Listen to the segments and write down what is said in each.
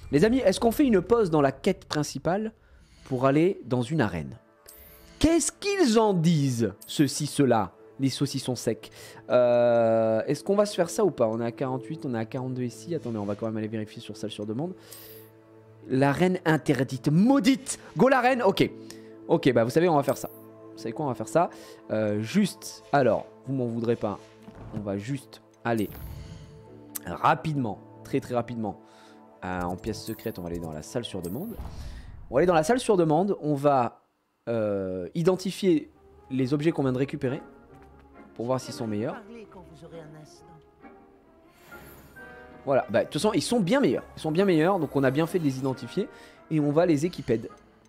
Les amis, est-ce qu'on fait une pause dans la quête principale pour aller dans une arène? Qu'est-ce qu'ils en disent, ceux-ci, ceux-là, les saucissons secs? Est-ce qu'on va se faire ça ou pas? On est à 48, on est à 42 ici. Attendez, on va quand même aller vérifier sur salle sur demande. L'arène interdite, maudite. Go l'arène. Ok. Ok, bah vous savez, on va faire ça. Vous savez quoi, on va faire ça. Juste, alors, vous m'en voudrez pas. On va juste aller rapidement, très rapidement, en pièce secrète. On va aller dans la salle sur demande. On va aller dans la salle sur demande. On va identifier les objets qu'on vient de récupérer pour voir s'ils sont meilleurs. Voilà, bah, de toute façon, ils sont bien meilleurs. Ils sont bien meilleurs, donc on a bien fait de les identifier. Et on va les équiper.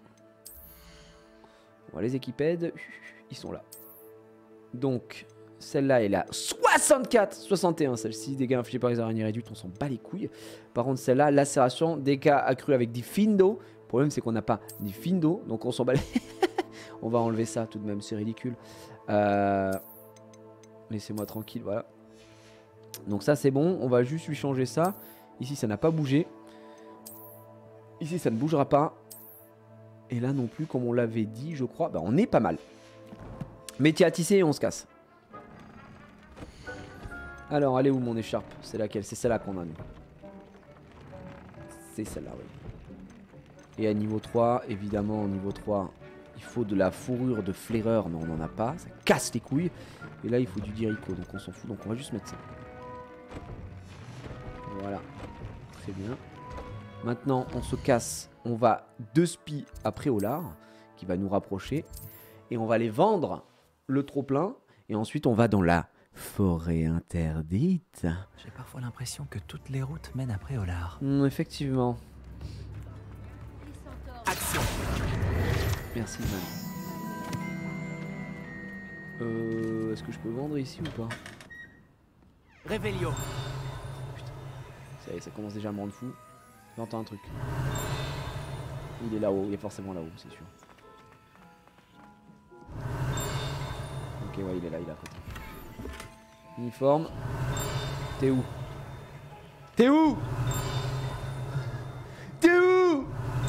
On va les équiper. Ils sont là. Donc, celle-là est là. 64, 61. Celle-ci, dégâts infligés par les araignées réduites, on s'en bat les couilles. Par contre, celle-là, lacération, dégâts accrus avec Diffindo. Le problème, c'est qu'on n'a pas Diffindo, donc on s'en bat les... On va enlever ça tout de même, c'est ridicule. Laissez-moi tranquille, voilà. Donc ça c'est bon, on va juste lui changer ça. Ici ça n'a pas bougé. Ici ça ne bougera pas. Et là non plus, comme on l'avait dit, je crois, bah on est pas mal. Métier à tisser et on se casse. Alors, elle est où mon écharpe? C'est laquelle? C'est celle-là qu'on a nous. C'est celle-là, oui. Et à niveau 3, évidemment, au niveau 3, il faut de la fourrure de flaireur, mais on n'en a pas. Ça casse les couilles. Et là, il faut du dirico, donc on s'en fout. Donc on va juste mettre ça. Voilà. Très bien. Maintenant, on se casse. On va 2 spies à Préolard, qui va nous rapprocher. Et on va les vendre le trop-plein. Et ensuite, on va dans la forêt interdite. J'ai parfois l'impression que toutes les routes mènent à Préolard. Effectivement. Action. Merci, man. Est-ce que je peux vendre ici ou pas? Réveillon. Putain. Ça y est, ça commence déjà à me rendre fou. J'entends un truc. Il est là-haut, il est forcément là-haut, c'est sûr. Ok, ouais, il est là, il est à côté. Uniforme. T'es où? T'es où? T'es où?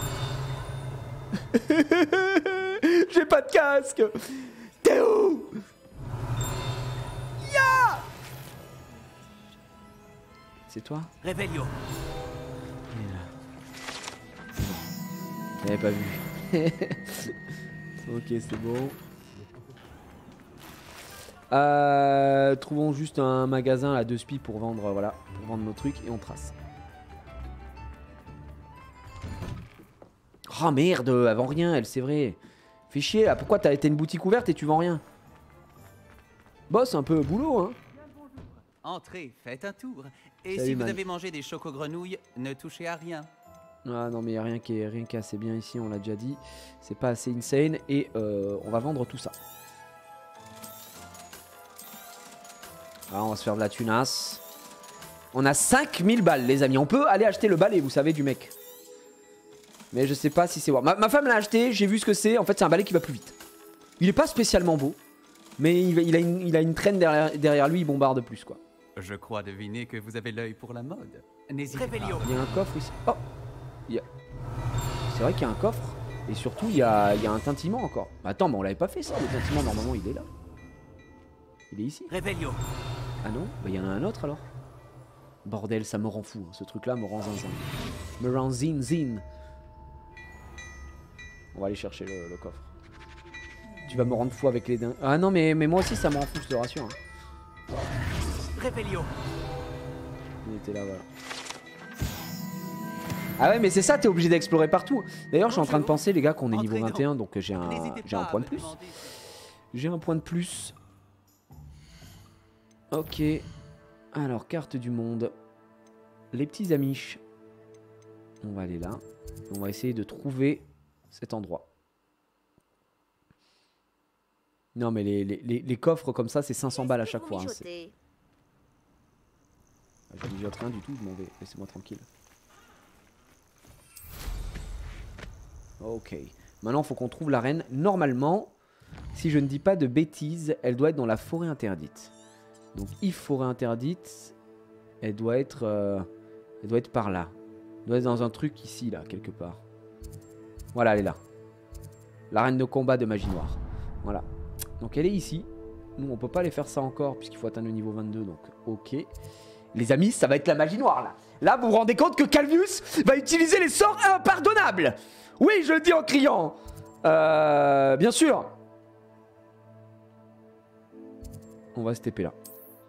J'ai pas de casque. T'es où? Ya! C'est toi? Réveillon. Il est là. J'avais pas vu. Ok, c'est bon. Trouvons juste un magasin à 2 spies pour vendre, voilà, pour vendre nos trucs et on trace. Oh merde, elle vend rien, elle, c'est vrai. Fais chier là, pourquoi t'as été une boutique ouverte et tu vends rien? Boss, un peu boulot, hein. Entrez, faites un tour. Et Salut, si vous man. avez mangé des choco-grenouilles, ne touchez à rien. Ah non mais y'a rien qui est assez bien ici, on l'a déjà dit. C'est pas assez insane et on va vendre tout ça. Ah, on va se faire de la tunasse. On a 5000 balles les amis, on peut aller acheter le balai vous savez du mec. Mais je sais pas si c'est... Ma femme l'a acheté, j'ai vu ce que c'est, en fait c'est un balai qui va plus vite. Il est pas spécialement beau, mais il a une traîne derrière lui, il bombarde plus quoi. Je crois deviner que vous avez l'œil pour la mode. N'hésitez pas. Il y a un coffre ici. Oh, c'est vrai qu'il y a un coffre. Et surtout, il y a un tintement encore. Attends, mais on l'avait pas fait ça. Le tintement, normalement, il est là. Il est ici. Réveillon. Ah non? Bah, il y en a un autre alors. Bordel, ça me rend fou. Hein. Ce truc-là me rend zinzin. Me rend zin. On va aller chercher le coffre. Tu vas me rendre fou avec les dingues. Ah non, mais moi aussi, ça me rend fou, je te rassure. Hein. Réveillon. Il était là, voilà. Ah ouais mais c'est ça, t'es obligé d'explorer partout. D'ailleurs je suis en train de penser les gars qu'on est niveau 21 donc j'ai un point de plus. J'ai un point de plus. Ok. Alors carte du monde. Les petits amiches. On va aller là. On va essayer de trouver cet endroit. Non mais les coffres comme ça c'est 500 balles à chaque fois. Hein, je mijote rien du tout, je m'en vais. Laissez-moi tranquille. Ok. Maintenant, il faut qu'on trouve la reine. Normalement, si je ne dis pas de bêtises, elle doit être dans la forêt interdite. Donc, forêt interdite, elle doit être par là. doit être dans un truc ici, là, quelque part. Voilà, elle est là. L'arène de combat de magie noire. Voilà. Donc elle est ici. Nous, on peut pas aller faire ça encore, puisqu'il faut atteindre le niveau 22, donc ok. Les amis, ça va être la magie noire, là. Là, vous vous rendez compte que Calvius va utiliser les sorts impardonnables. Oui, je le dis en criant. Bien sûr. On va se TP là.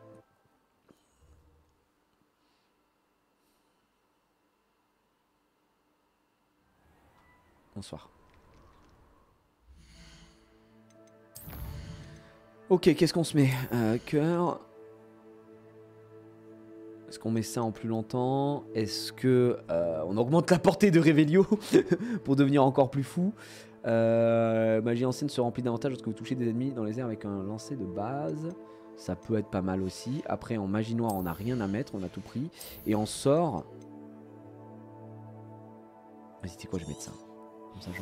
Bonsoir. Ok, qu'est-ce qu'on se met? Cœur. Est-ce qu'on met ça en plus longtemps? Est-ce que on augmente la portée de Revelio pour devenir encore plus fou? Magie ancienne se remplit davantage lorsque vous touchez des ennemis dans les airs avec un lancer de base. Ça peut être pas mal aussi. Après en magie noire on n'a rien à mettre, on a tout pris. Et en sort... Vas-y, c'est quoi, je vais mettre ça. Comme ça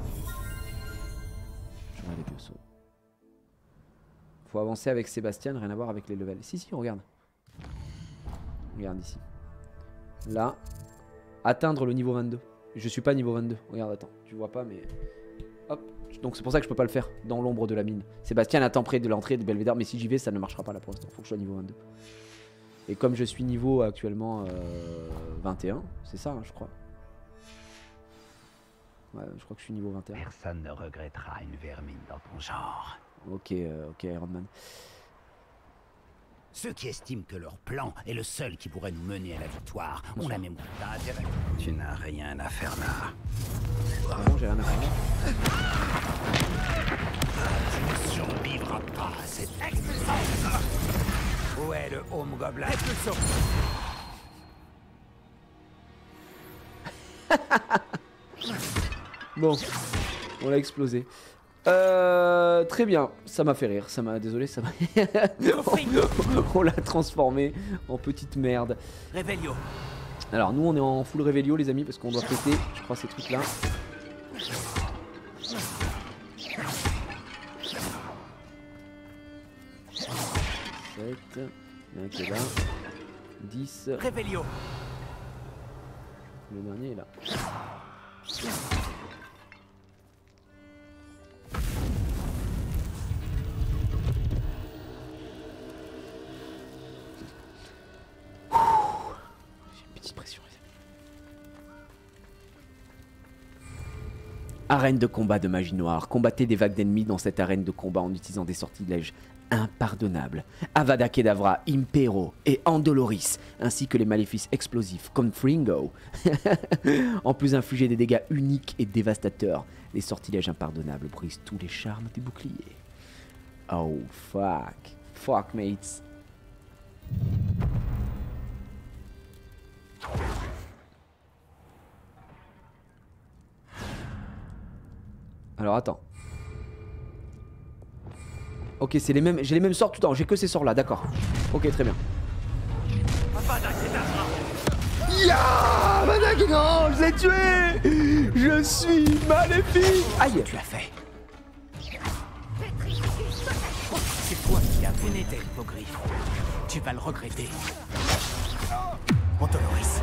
j'aurai les deux sauts. Faut avancer avec Sébastien, rien à voir avec les levels. Si, regarde. Regarde ici. Là. Atteindre le niveau 22. Je suis pas niveau 22. Regarde, attends. Tu vois pas, mais... Hop. Donc c'est pour ça que je peux pas le faire dans l'ombre de la mine. Sébastien attend près de l'entrée de Belvédère. Mais si j'y vais, ça ne marchera pas là pour l'instant. Faut que je sois niveau 22. Et comme je suis niveau actuellement 21, c'est ça, hein, je crois. Ouais, je crois que je suis niveau 21. Personne ne regrettera une vermine dans ton genre. Ok, ok, Iron Man. Ceux qui estiment que leur plan est le seul qui pourrait nous mener à la victoire ont la mémoire d'intérêt. Tu n'as rien à faire là. Ah bon, j'ai rien à faire là. Tu ne survivras pas à cette expulsion. Où est le Home Goblin? Expulsion. Bon, on l'a explosé. Très bien, ça m'a fait rire, ça m'a... Désolé, ça m'a... on l'a transformé en petite merde. Revelio. Alors nous on est en full Revelio les amis parce qu'on doit péter, je crois, ces trucs là. 7, il y en a un qui est là. 10. Revelio. Le dernier est là. Arène de combat de magie noire. Combattez des vagues d'ennemis dans cette arène de combat en utilisant des sortilèges impardonnables. Avada Kedavra, Impero et Andoloris, ainsi que les maléfices explosifs comme Fringo. En plus d'infliger des dégâts uniques et dévastateurs, les sortilèges impardonnables brisent tous les charmes des boucliers. Oh fuck. Fuck mates. Alors attends. Ok, c'est les mêmes. J'ai les mêmes sorts tout le temps. J'ai que ces sorts là, d'accord. Ok, très bien. Ya Madag, non, je l'ai tué. Je suis maléfique. Aïe. Tu l'as fait. C'est toi qui as pénétré l'hippogriffe. Tu vas le regretter. Antoloris.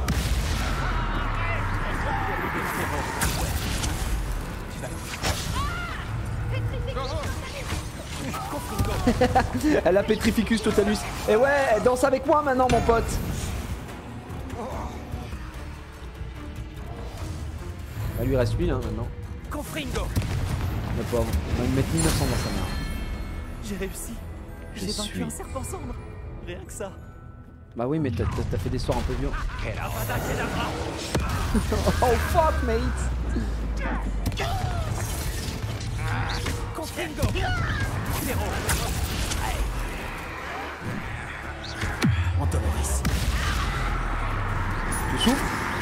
Elle a Petrificus Totalus. Et ouais, danse avec moi maintenant, mon pote. Bah, lui reste lui, hein, maintenant. Confringo. Le pauvre. On va lui mettre 1900 dans sa mère. J'ai réussi. J'ai vaincu un serpent sombre. Rien que ça. Bah oui, mais t'as fait des sorts un peu violents. Oh fuck, mate. Confringo. Zéro. Antoloris. Tu souffles?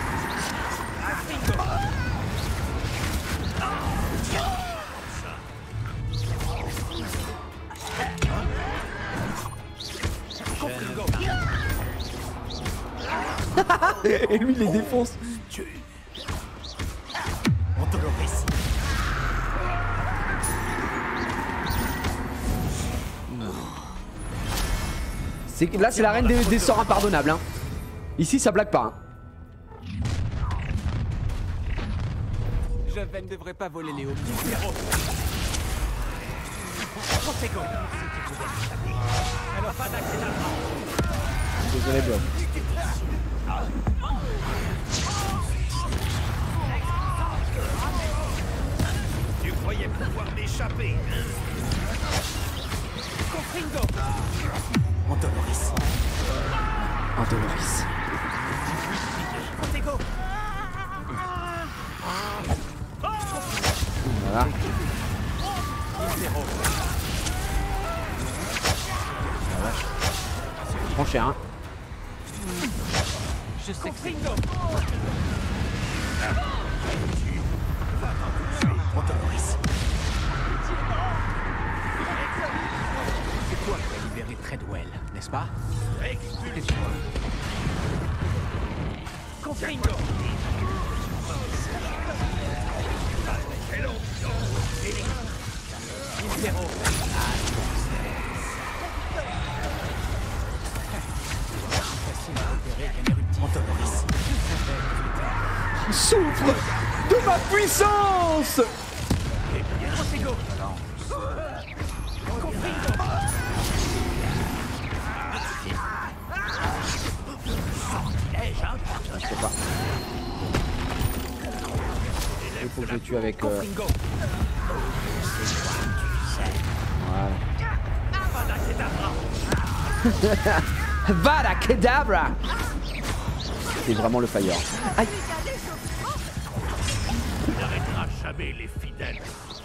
Et lui il les défonce. Antoloris. Là c'est l'arène des sorts impardonnables hein. Ici ça blague pas hein. Je ne devrais pas voler les hauts. Alors pas d'accident. Désolé, Blob. Tu croyais pouvoir m'échapper? Confringo. Antoloris. Antoloris. Protego. Voilà. Tranché, hein. Je sais que c'est... Antoloris. C'est toi qui as libéré Treadwell, n'est-ce pas? Expulsion. Confringo. Impero. Antoloris. Souffre de ma puissance. Protego. Confringo. Je sais pas. Il faut que je le tue avec... Confringo. Voilà. Vada Kedavra. C'est vraiment le fire. Aïe. Il n'arrêtera jamais les fidèles.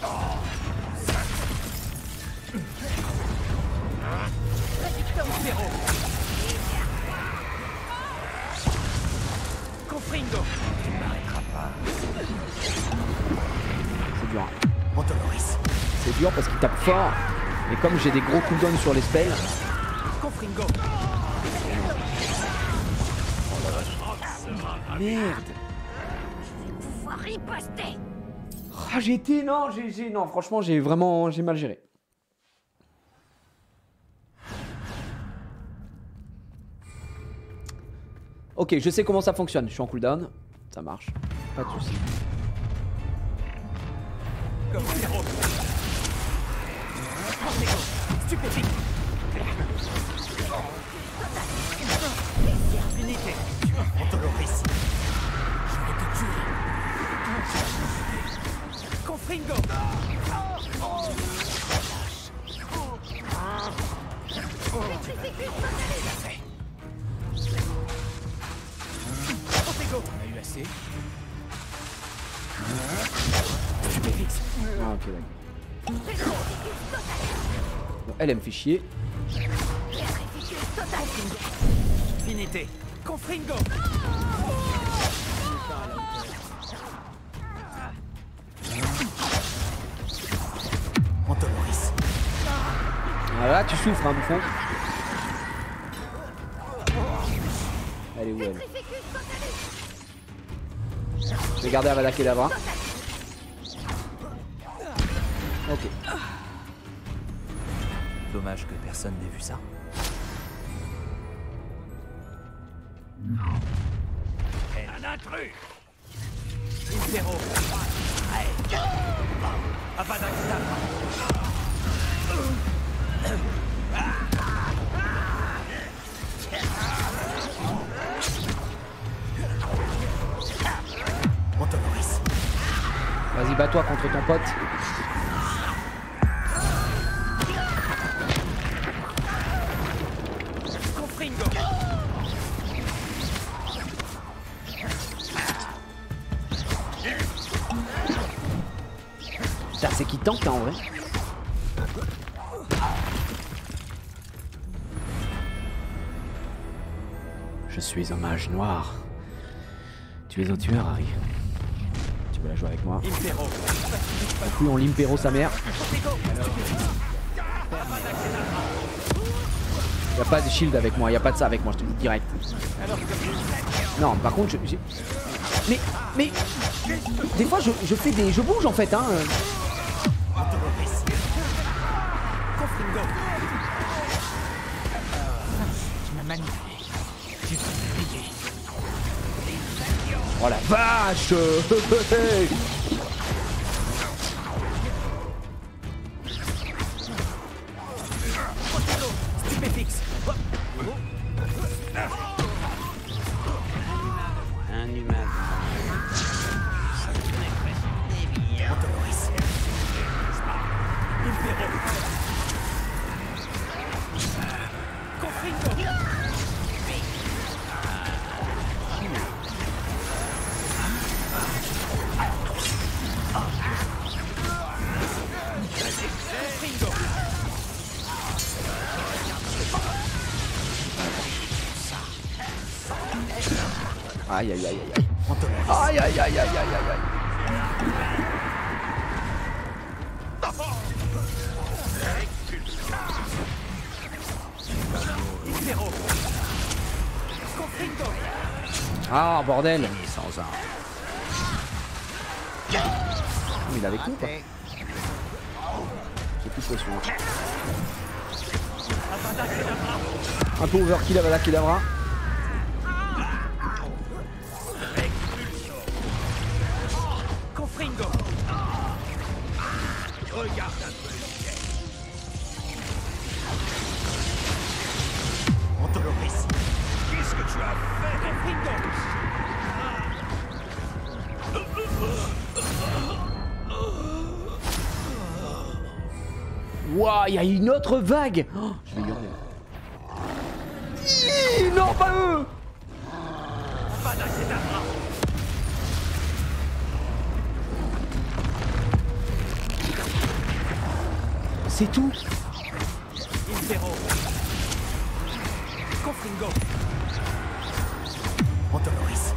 Impero. Confringo. Tu ne m'arrêteras pas. C'est dur. Antoloris. C'est dur parce qu'il tape fort. Et comme j'ai des gros cooldowns sur les spells. Confringo. Merde. Pouvoir riposter. Ah, j'ai été... Non, non, franchement, j'ai vraiment... J'ai mal géré. Ok, je sais comment ça fonctionne. Je suis en cooldown. Ça marche. Pas de soucis. Confringo. Protego. Stupéfique. Unité. Antoloris. Confringo. Protego. On a eu assez. Stupéfixe. Ah, ok, d'accord. Bon, elle me fait chier. Unité. Confringo. Antoloris. Voilà, tu souffres, hein, bouffon. Elle est où, elle? Je vais garder Avada Kedavra. Ok. Dommage que personne n'ait vu ça. Un intrus. Impero. Avada Kedavra. Antoloris. Vas-y, bats-toi contre ton pote. Confringo. Putain, c'est qui tank, hein, en vrai. Je suis un mage noir. Tu es un tueur, Harry. Tu veux la jouer avec moi? Impero. Oui, on l'impéro sa mère. Y'a pas de shield avec moi, y'a pas de ça avec moi, je te dis direct. Non, par contre, mais des fois je fais des... Je bouge en fait, hein. Confringo. Tu m'as manipulé. J'ai payé. Oh la vache. Aspect fixe. Un humain. Ça tournait presque bien. Antholoris. Impero. Confringo. Aïe aïe aïe aïe aïe. Aïe aïe aïe aïe aïe aïe aïe. Ah bordel. Sans arme. Il avait con quoi. J'ai plus de potion. Un peu overkill Avada Kedavra. Confringo. Regarde un peu le ciel. Antholoris. Qu'est-ce que tu as fait? Confringo. Waouh, il y a une autre vague. Oh, je vais hurler. Non, pas eux. C'est tout. Impero. Confringo. Antholoris.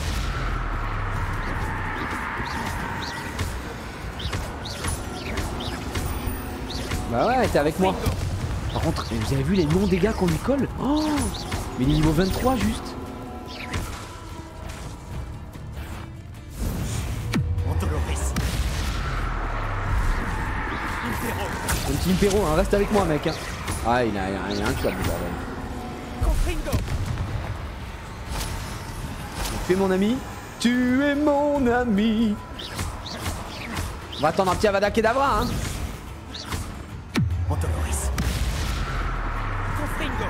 Bah ouais, t'es avec moi. Par contre, vous avez vu les non-dégâts qu'on lui colle? Oh, mais il est niveau 23 juste. Antholoris. Impero. Un petit Impero, hein, reste avec moi mec. Hein. Ah, il a un tuable, le bordel. Confringo. Tu es mon ami. Tu es mon ami. On va attendre un petit Avada Kedavra, hein. Antholoris. Confringo.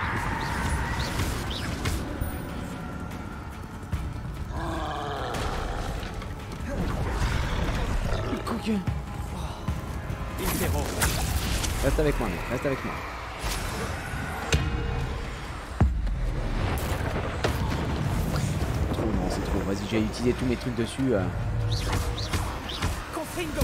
Impero. Reste avec moi, mec. Reste avec moi. Trop, non, c'est trop. Vas-y, j'ai utilisé tous mes trucs dessus. Confringo.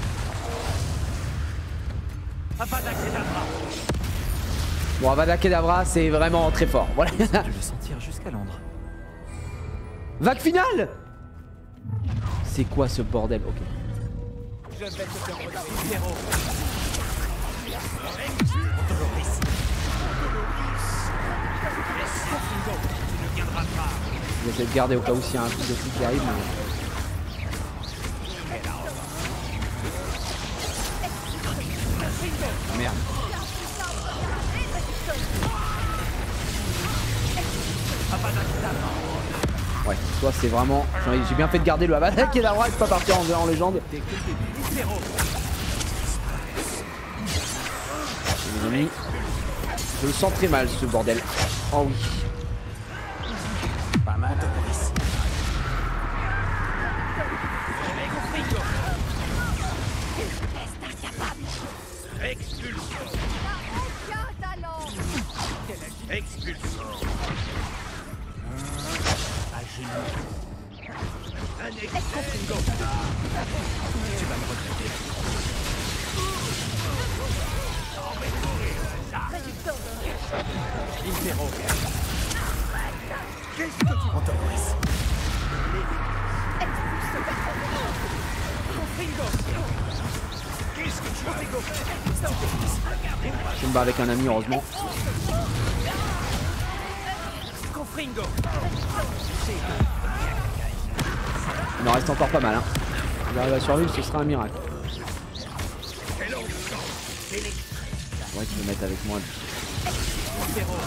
Avada Kedavra. Bon, Avada Kedavra, c'est vraiment très fort. Voilà. Je vais sentir jusqu'à Londres. Vague finale. C'est quoi ce bordel? Ok. Je vais te faire regarder. Impero. Antholoris. Confringo. Tu ne viendras pas. Je vais essayer de garder au cas où s'il y a un truc de truc qui arrive. Mais... Ah, merde. Ouais, toi c'est vraiment... J'ai bien fait de garder le Avada Kedavra et de pas partir en légende. Impero. Les amis, je le sens très mal ce bordel. Oh oui. Pas mal. Antholoris. Confringo. Expulsion. Expulsion. Un Confringo. Tu vas me regretter. Impero. Qu'est-ce que tu... Antholoris. Confringo. Qu'est-ce que tu as fait? Je me bats avec un ami heureusement. Confringo. Il en reste encore pas mal. Hein. Si j'arrive à survivre, ce sera un miracle. Ouais, tu veux mettre avec moi. Impero.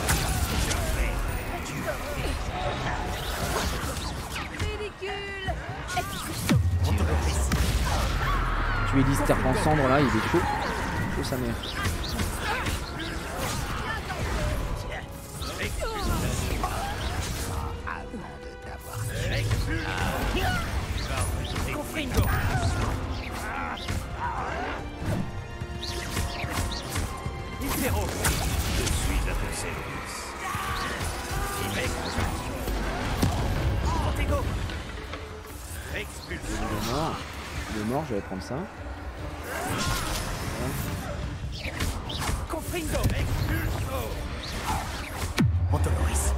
Tu es Lister en cendre là, il est chaud. Chaud sa mère. Il est mort, je vais prendre ça. Confringo, expulso. Montoloris.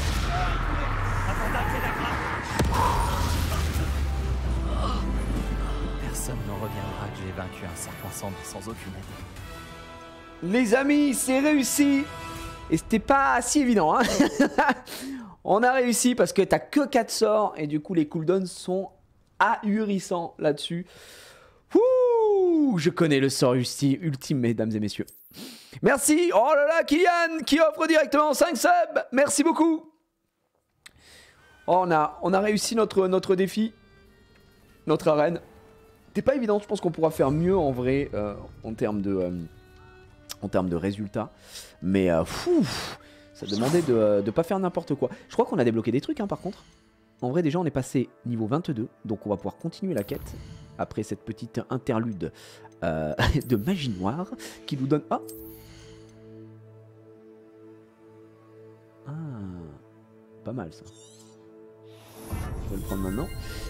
Personne n'en reviendra que j'ai vaincu un serpent cendre sans aucune aide. Les amis, c'est réussi. Et c'était pas si évident, hein. On a réussi parce que t'as que 4 sorts et du coup les cooldowns sont ahurissants là-dessus. Ouh, je connais le sort ultime, mesdames et messieurs. Merci. Oh là là, Kylian qui offre directement 5 subs. Merci beaucoup. Oh, on a réussi notre défi, notre arène. C'était pas évident, je pense qu'on pourra faire mieux en vrai en termes de résultats. Mais ça demandait de pas faire n'importe quoi. Je crois qu'on a débloqué des trucs hein, par contre. En vrai déjà on est passé niveau 22. Donc on va pouvoir continuer la quête. Après cette petite interlude de magie noire. Qui nous donne... Ah, pas mal ça. Je vais le prendre maintenant.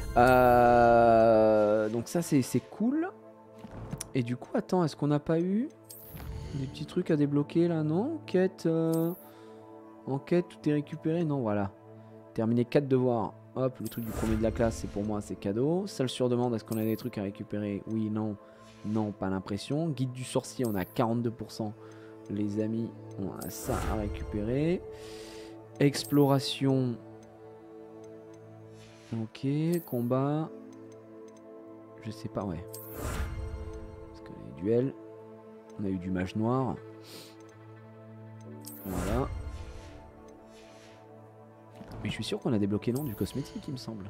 Donc ça c'est cool. Et du coup attends, est-ce qu'on n'a pas eu des petits trucs à débloquer là? Non, enquête, enquête, tout est récupéré. Non, voilà. Terminer 4 devoirs. Hop, le truc du premier de la classe, c'est pour moi, c'est cadeau. Salle sur demande, est-ce qu'on a des trucs à récupérer? Oui, non. Non, pas l'impression. Guide du sorcier, on a 42%. Les amis, on a ça à récupérer. Exploration. Ok, combat. Je sais pas, ouais. Parce que les duels. On a eu du mage noir. Voilà. Mais je suis sûr qu'on a débloqué, non, du cosmétique, il me semble.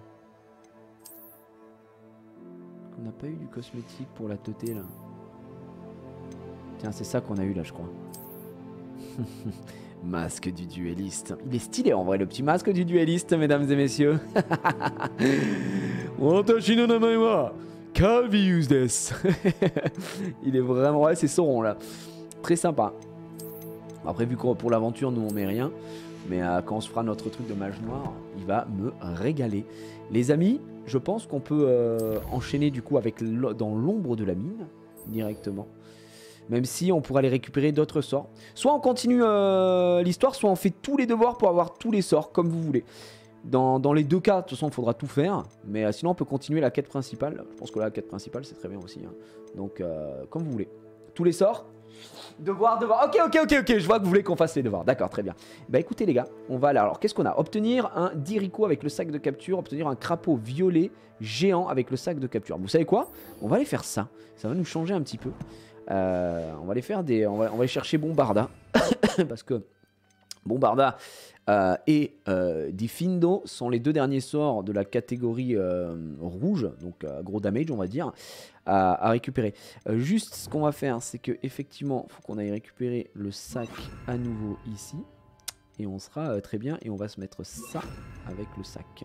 On n'a pas eu du cosmétique pour la teuté, là. Tiens, c'est ça qu'on a eu, là, je crois. Masque du duelliste. Il est stylé, en vrai, le petit masque du duelliste, mesdames et messieurs. Il est vraiment... Ouais, c'est Sauron, là. Très sympa. Après, vu que pour l'aventure, nous, on met rien. Mais quand on se fera notre truc de mage noir, il va me régaler. Les amis, je pense qu'on peut enchaîner, du coup, avec dans l'ombre de la mine, directement. Même si on pourra aller récupérer d'autres sorts. Soit on continue l'histoire, soit on fait tous les devoirs pour avoir tous les sorts, comme vous voulez. Dans les deux cas, de toute façon, il faudra tout faire. Mais sinon, on peut continuer la quête principale. Je pense que la quête principale, c'est très bien aussi. Hein. Donc, comme vous voulez. Tous les sorts. Devoir. Ok. Je vois que vous voulez qu'on fasse les devoirs. D'accord, très bien. Bah écoutez, les gars, on va là. Alors, qu'est-ce qu'on a? Obtenir un Dirico avec le sac de capture. Obtenir un crapaud violet géant avec le sac de capture. Vous savez quoi? On va aller faire ça. Ça va nous changer un petit peu. On va aller faire des... On va aller chercher Bombarda. Parce que Bombarda et Diffindo sont les deux derniers sorts de la catégorie rouge. Donc gros damage, on va dire, à récupérer. Juste ce qu'on va faire, c'est que effectivement, il faut qu'on aille récupérer le sac à nouveau ici. Et on sera très bien. Et on va se mettre ça avec le sac.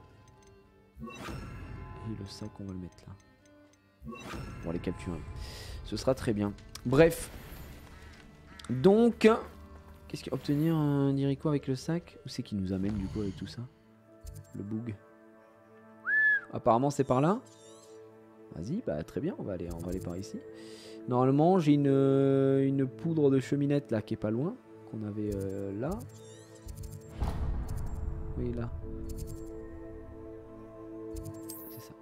Et le sac, on va le mettre là. Pour les capturer. Ce sera très bien. Bref. Donc, qu'est-ce qu'il y a? Obtenir un Dirico avec le sac? Où c'est qui nous amène du coup avec tout ça? Le bug. Apparemment c'est par là. Vas-y, bah très bien, on va aller par ici. Normalement j'ai une poudre de cheminette là qui est pas loin. Qu'on avait là. Oui là. C'est ça.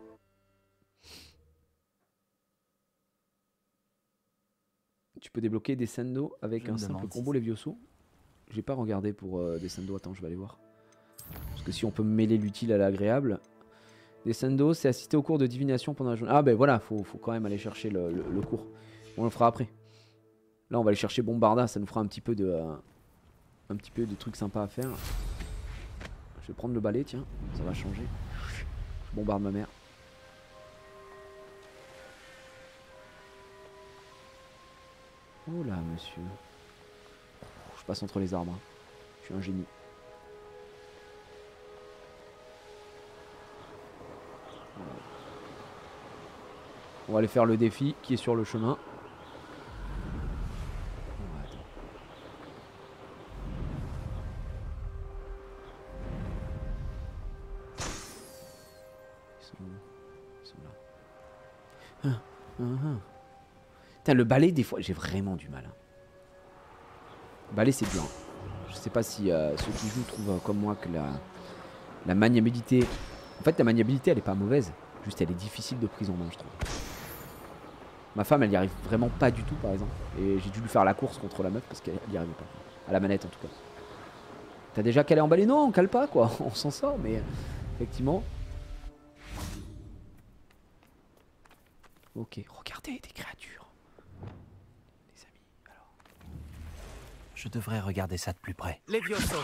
Tu peux débloquer des Descendo avec un simple combo Levioso. J'ai pas regardé pour Descendo, attends je vais aller voir. Parce que si on peut mêler l'utile à l'agréable. Descendo, c'est assister au cours de divination pendant la journée. Ah ben voilà, faut quand même aller chercher le cours. On le fera après. Là on va aller chercher Bombarda, ça nous fera un petit peu de trucs sympas à faire. Je vais prendre le balai, tiens, ça va changer. Je bombarde ma mère. Oh là monsieur. Je passe entre les arbres. Hein. Je suis un génie. On va aller faire le défi qui est sur le chemin. là. Putain, le balai, des fois, j'ai vraiment du mal. Le balai, c'est dur. Je sais pas si ceux qui jouent trouvent comme moi que la maniabilité... En fait, la maniabilité, elle est pas mauvaise. Juste, elle est difficile de prise en main, je trouve. Ma femme, elle y arrive vraiment pas du tout, par exemple. Et j'ai dû lui faire la course contre la meuf parce qu'elle y arrivait pas. À la manette, en tout cas. T'as déjà calé en balai? Non, on cale pas, quoi. On s'en sort, mais effectivement... Ok, regardez des créatures. Les amis, alors. Je devrais regarder ça de plus près. Levioso.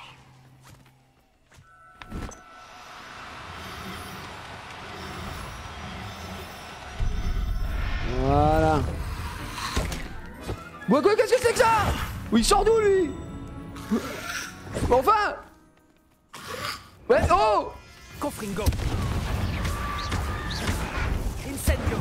Voilà. Ouais, quoi, qu'est-ce que c'est que ça? Il sort d'où, lui? Enfin. Ouais, oh. Confringo. Incendio.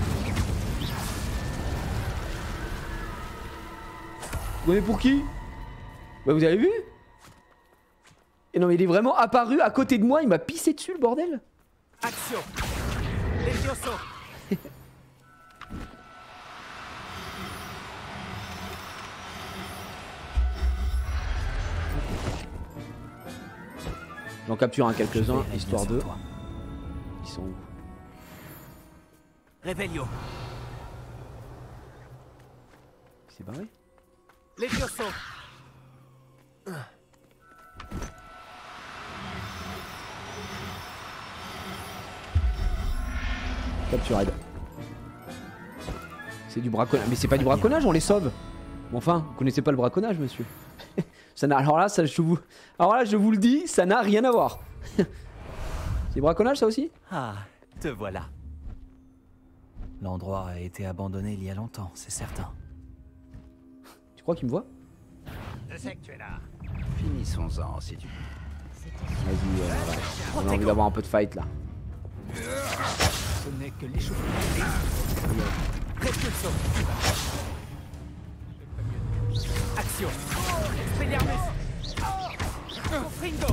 Vous prenez pour qui? Bah, vous avez vu? Et non, mais il est vraiment apparu à côté de moi, il m'a pissé dessus, le bordel. Action. Levioso. J'en capture un quelques-uns, histoire de... Ils sont où? Revelio. Il s'est barré? Levioso. Capture Red. C'est du braconnage. Mais c'est pas du braconnage, on les sauve. Bon, enfin, vous connaissez pas le braconnage, monsieur. Ça n'a... Alors là, je vous le dis, ça n'a rien à voir. C'est du braconnage, ça aussi? Ah, te voilà. L'endroit a été abandonné il y a longtemps, c'est certain. Tu crois qu'il me voit? Je sais que tu es là. Finissons-en si tu veux. Vas-y, on a envie d'avoir un peu de fight là. Ce n'est que l'échauffement. Repulso. Action. Expelliarmus. Confringo.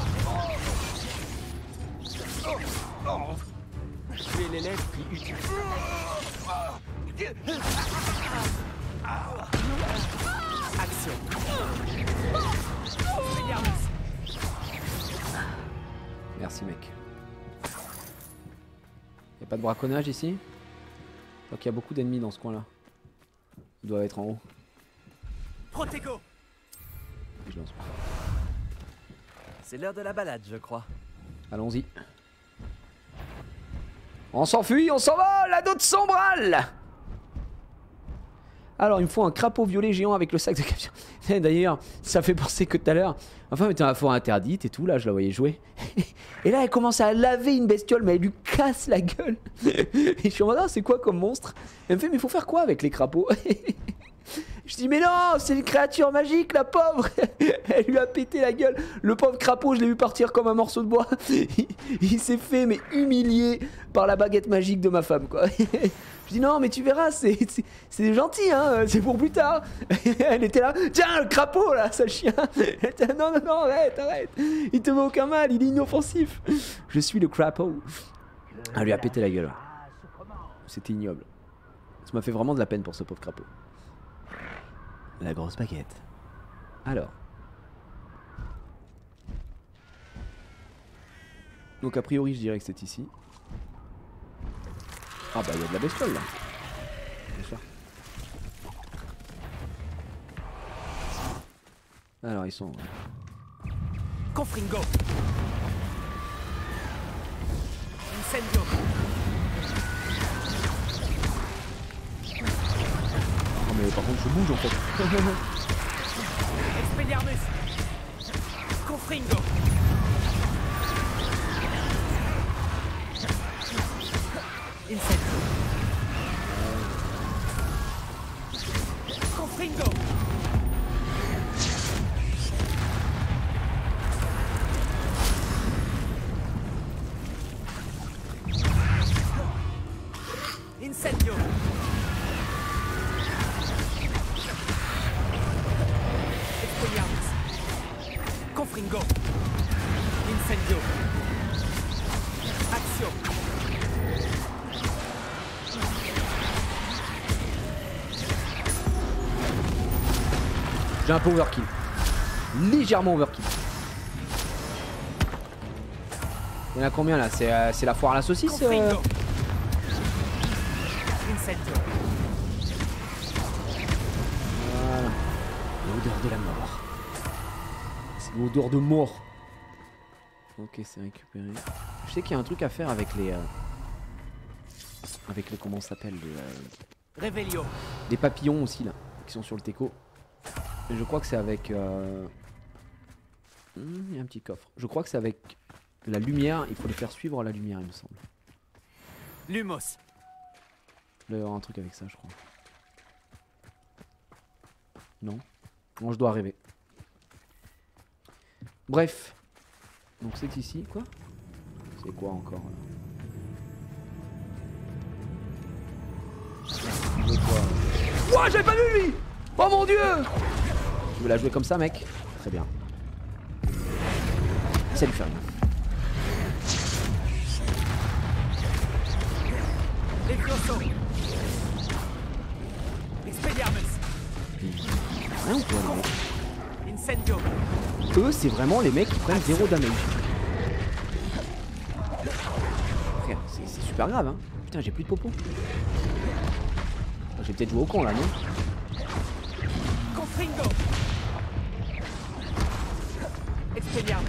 Tu es l'élève qui utilise. Action. Expelliarmus. Merci mec. Y'a pas de braconnage ici? Je crois qu'il y a beaucoup d'ennemis dans ce coin là. Ils doivent être en haut. Protego. Je lance. C'est l'heure de la balade, je crois. Allons-y. On s'enfuit, on s'envole, la dot sombrale. Alors il me faut un crapaud violet géant avec le sac de capture. D'ailleurs, ça fait penser que tout à l'heure, enfin, elle était dans la forêt interdite et tout, là je la voyais jouer. Et là elle commence à laver une bestiole, mais elle lui casse la gueule. Et je suis en mode, ah, c'est quoi comme monstre? Elle me fait, mais il faut faire quoi avec les crapauds? Je dis, mais non, c'est une créature magique, la pauvre. Elle lui a pété la gueule. Le pauvre crapaud, je l'ai vu partir comme un morceau de bois. Il s'est fait, mais humilié par la baguette magique de ma femme, quoi. Je dis, non, mais tu verras, c'est gentil, hein, c'est pour plus tard. Elle était là, tiens, le crapaud, là, sale chien. Elle était là, non, non, non, arrête, arrête. Il te veut aucun mal, il est inoffensif. Je suis le crapaud. Elle lui a pété la gueule. C'était ignoble. Ça m'a fait vraiment de la peine pour ce pauvre crapaud. La grosse baguette. Alors. Donc a priori je dirais que c'est ici. Ah bah il y a de la bestiole là. Bien sûr. Alors ils sont... Confringo. Incendio. Oh mais par contre je bouge en fait. Expelliarmus. Confringo. Incendio. Confringo. Incendio. Expelliarmus. Confringo. Incendio. Action. J'ai un peu overkill. Légèrement overkill. Il y en a combien là? C'est la foire à la saucisse Incendio. Voilà. L'odeur de la mort. C'est l'odeur de mort. Ok, c'est récupéré. Je sais qu'il y a un truc à faire avec les... avec les... comment ça s'appelle Revelio. des papillons aussi là, qui sont sur le teco. Et je crois que c'est avec... il y a un petit coffre. Je crois que c'est avec la lumière. Il faut les faire suivre à la lumière, il me semble. Lumos. Il doit y avoir un truc avec ça, je crois. Non. Non, je dois rêver. Bref. Donc c'est ici, quoi? C'est quoi encore là? Ouah, j'avais pas vu lui! Oh mon dieu! Tu veux la jouer comme ça, mec? Très bien. Ça lui fait rien. Levioso. Expelliarmus. Rien ou quoi, les mecs? Incendio. Eux, c'est vraiment les mecs qui prennent 0 damage. Frère, c'est super grave, hein. Putain, j'ai plus de popo. J'ai peut-être joué au con là, non? Confringo. Expelliarmus.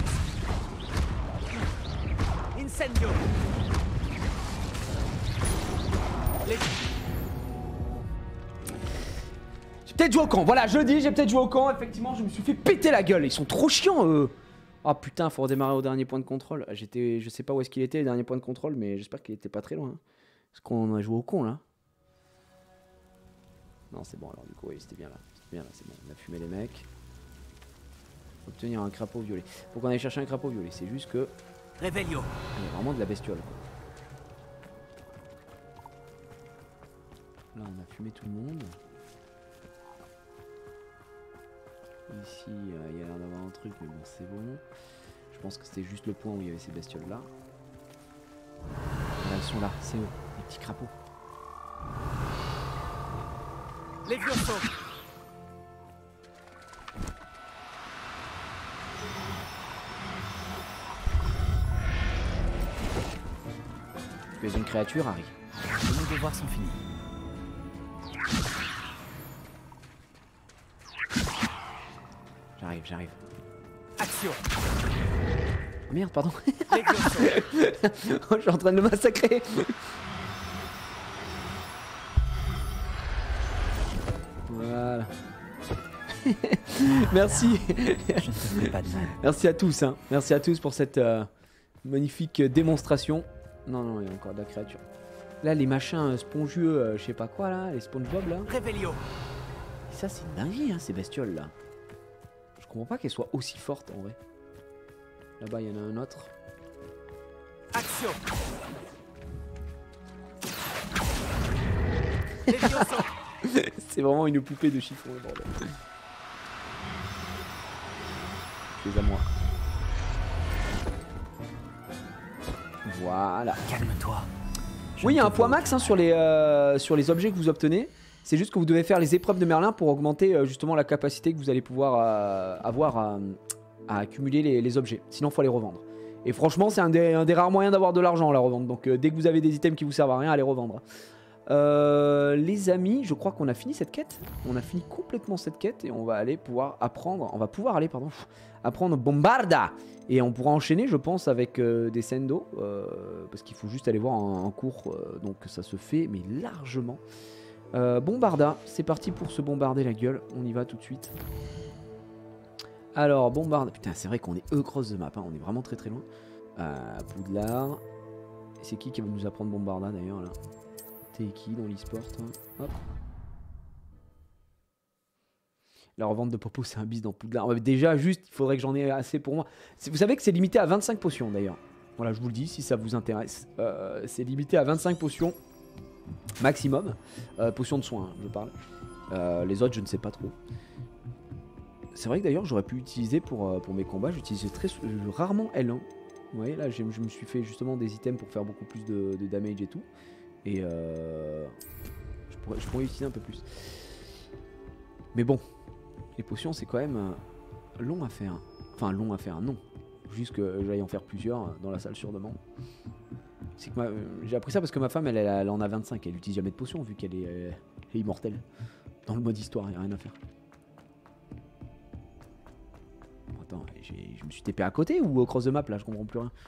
Incendio. J'ai peut-être joué au camp, voilà, je dis, j'ai peut-être joué au camp. Effectivement, je me suis fait péter la gueule. Ils sont trop chiants, eux. Oh putain, faut redémarrer au dernier point de contrôle. Je sais pas où est-ce qu'il était, le dernier point de contrôle, mais j'espère qu'il était pas très loin. Parce qu'on a joué au con là. Non, c'est bon, alors du coup, oui, c'était bien là. C'était bien là, c'est bon. On a fumé les mecs. Obtenir un crapaud violet. Faut qu'on aille chercher un crapaud violet. C'est juste que. Revelio. Il y a vraiment de la bestiole. Là, on a fumé tout le monde. Ici, il y a l'air d'avoir un truc, mais bon, c'est bon. Je pense que c'était juste le point où il y avait ces bestioles là. Là, elles sont là, c'est eux, les petits crapauds. Levioso. Tu es une créature, Harry. Nos devoirs sont finis. J'arrive. Action. Oh, merde, pardon. Levioso. Oh, je suis en train de le massacrer. Voilà. Merci. Je ne te ferai pas de mal. Merci à tous, hein. Merci à tous pour cette magnifique démonstration. Non, il y a encore de la créature. Là, les machins spongieux, je sais pas quoi là, les SpongeBob là. Revelio. Ça, c'est une dinguerie, hein, ces bestioles là. Je comprends pas qu'elles soient aussi fortes en vrai. Là-bas, il y en a un autre. Action. Levioso. C'est vraiment une poupée de chiffon, le bordel. Je les à moi. Voilà. Calme-toi. Oui, il y a un point max hein, sur les objets que vous obtenez. C'est juste que vous devez faire les épreuves de Merlin pour augmenter justement la capacité que vous allez pouvoir avoir à accumuler les objets. Sinon, il faut les revendre. Et franchement, c'est un des rares moyens d'avoir de l'argent à la revente. Donc dès que vous avez des items qui vous servent à rien, allez revendre. Les amis, je crois qu'on a fini cette quête. On a fini complètement cette quête et on va aller pouvoir apprendre. On va pouvoir aller, pardon, apprendre Bombarda. Et on pourra enchaîner, je pense, avec des Sendo. Parce qu'il faut juste aller voir un cours. Donc ça se fait, mais largement. Bombarda, c'est parti pour se bombarder la gueule. On y va tout de suite. Alors, Bombarda. Putain, c'est vrai qu'on est cross de map. Hein. On est vraiment très très loin. Poudlard. C'est qui va nous apprendre Bombarda d'ailleurs là? T'es qui dans l'e-sport? Hop. La revente de Popo, c'est un bis dans Poudlard. Déjà, juste, il faudrait que j'en ai assez pour moi. Vous savez que c'est limité à 25 potions d'ailleurs. Voilà, je vous le dis si ça vous intéresse. C'est limité à 25 potions maximum. Potions de soins, hein, je parle. Les autres, je ne sais pas trop. C'est vrai que d'ailleurs, j'aurais pu utiliser pour mes combats. J'utilise rarement L1. Vous voyez, là, je me suis fait justement des items pour faire beaucoup plus de damage et tout. Et je pourrais utiliser un peu plus. Mais bon, Les potions, c'est quand même long à faire. Enfin, long à faire, non. Juste que j'aille en faire plusieurs dans la salle sur demande. C'est que j'ai appris ça parce que ma femme, elle en a 25. Elle n'utilise jamais de potions vu qu'elle est immortelle. Dans le mode histoire, il n'y a rien à faire. Bon, attends, je me suis TP à côté ou au cross the map là? Je comprends plus rien.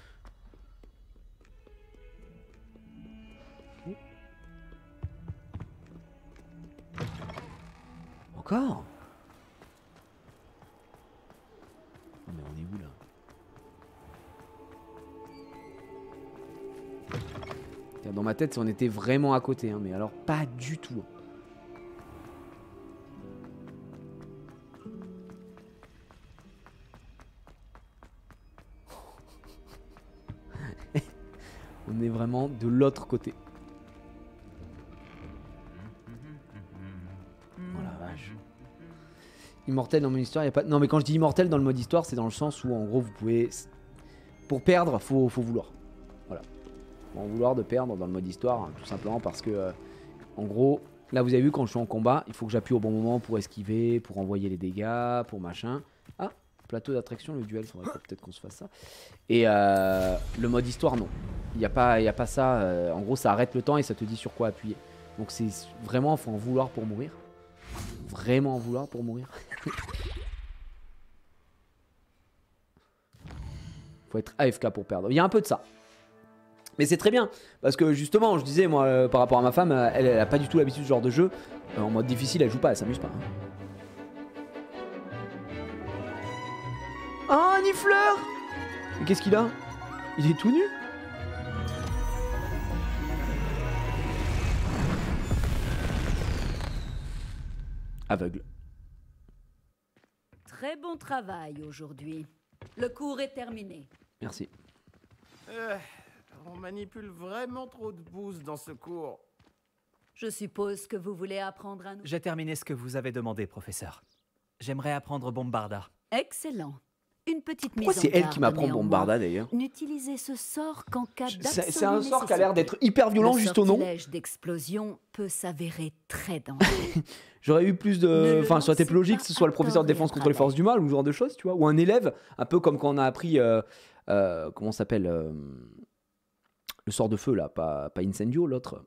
Encore? Oh, mais on est où là? Dans ma tête, on était vraiment à côté, hein, mais alors pas du tout. On est vraiment de l'autre côté. Oh la vache. Immortel dans mon histoire, il y a pas. Non, mais quand je dis immortel dans le mode histoire, c'est dans le sens où en gros vous pouvez. Pour perdre, faut vouloir. Voilà. Faut en vouloir de perdre dans le mode histoire, hein, tout simplement parce que en gros, là vous avez vu quand je suis en combat, il faut que j'appuie au bon moment pour esquiver, pour envoyer les dégâts, pour machin. Ah, plateau d'attraction, le duel, faudrait peut-être qu'on se fasse ça. Et le mode histoire, non. Il n'y a pas ça. En gros, ça arrête le temps et ça te dit sur quoi appuyer. Donc c'est vraiment, faut en vouloir pour mourir. Vraiment en vouloir pour mourir. Faut être AFK pour perdre. Il y a un peu de ça. Mais c'est très bien. Parce que justement, je disais, moi, par rapport à ma femme, elle a pas du tout l'habitude de ce genre de jeu. En mode difficile, elle joue pas, elle s'amuse pas. Hein. Oh, un nifleur! Mais qu'est-ce qu'il a? Il est tout nu? Aveugle. Très bon travail aujourd'hui. Le cours est terminé. Merci. On manipule vraiment trop de boosts dans ce cours. Je suppose que vous voulez apprendre un... J'ai terminé ce que vous avez demandé, professeur. J'aimerais apprendre Bombarda. Excellent. Une petite mise en Pourquoi c'est elle garde, qui m'apprend néanmoins. Bombarda d'ailleurs? N'utilisez ce sort qu'en cas d'absolue C'est un sort qui a l'air nécessité. d'être hyper violent juste au nom. Le sortilège d'explosion peut s'avérer très dangereux. J'aurais eu plus Ne de... le Enfin, ça aurait été plus lancez logique pas que ce soit le à professeur de tort et défense à contre les forces du mal ou ce genre de choses, tu vois. Ou un élève, un peu comme quand on a appris... comment ça s'appelle le sort de feu, là. Pas Incendio, l'autre.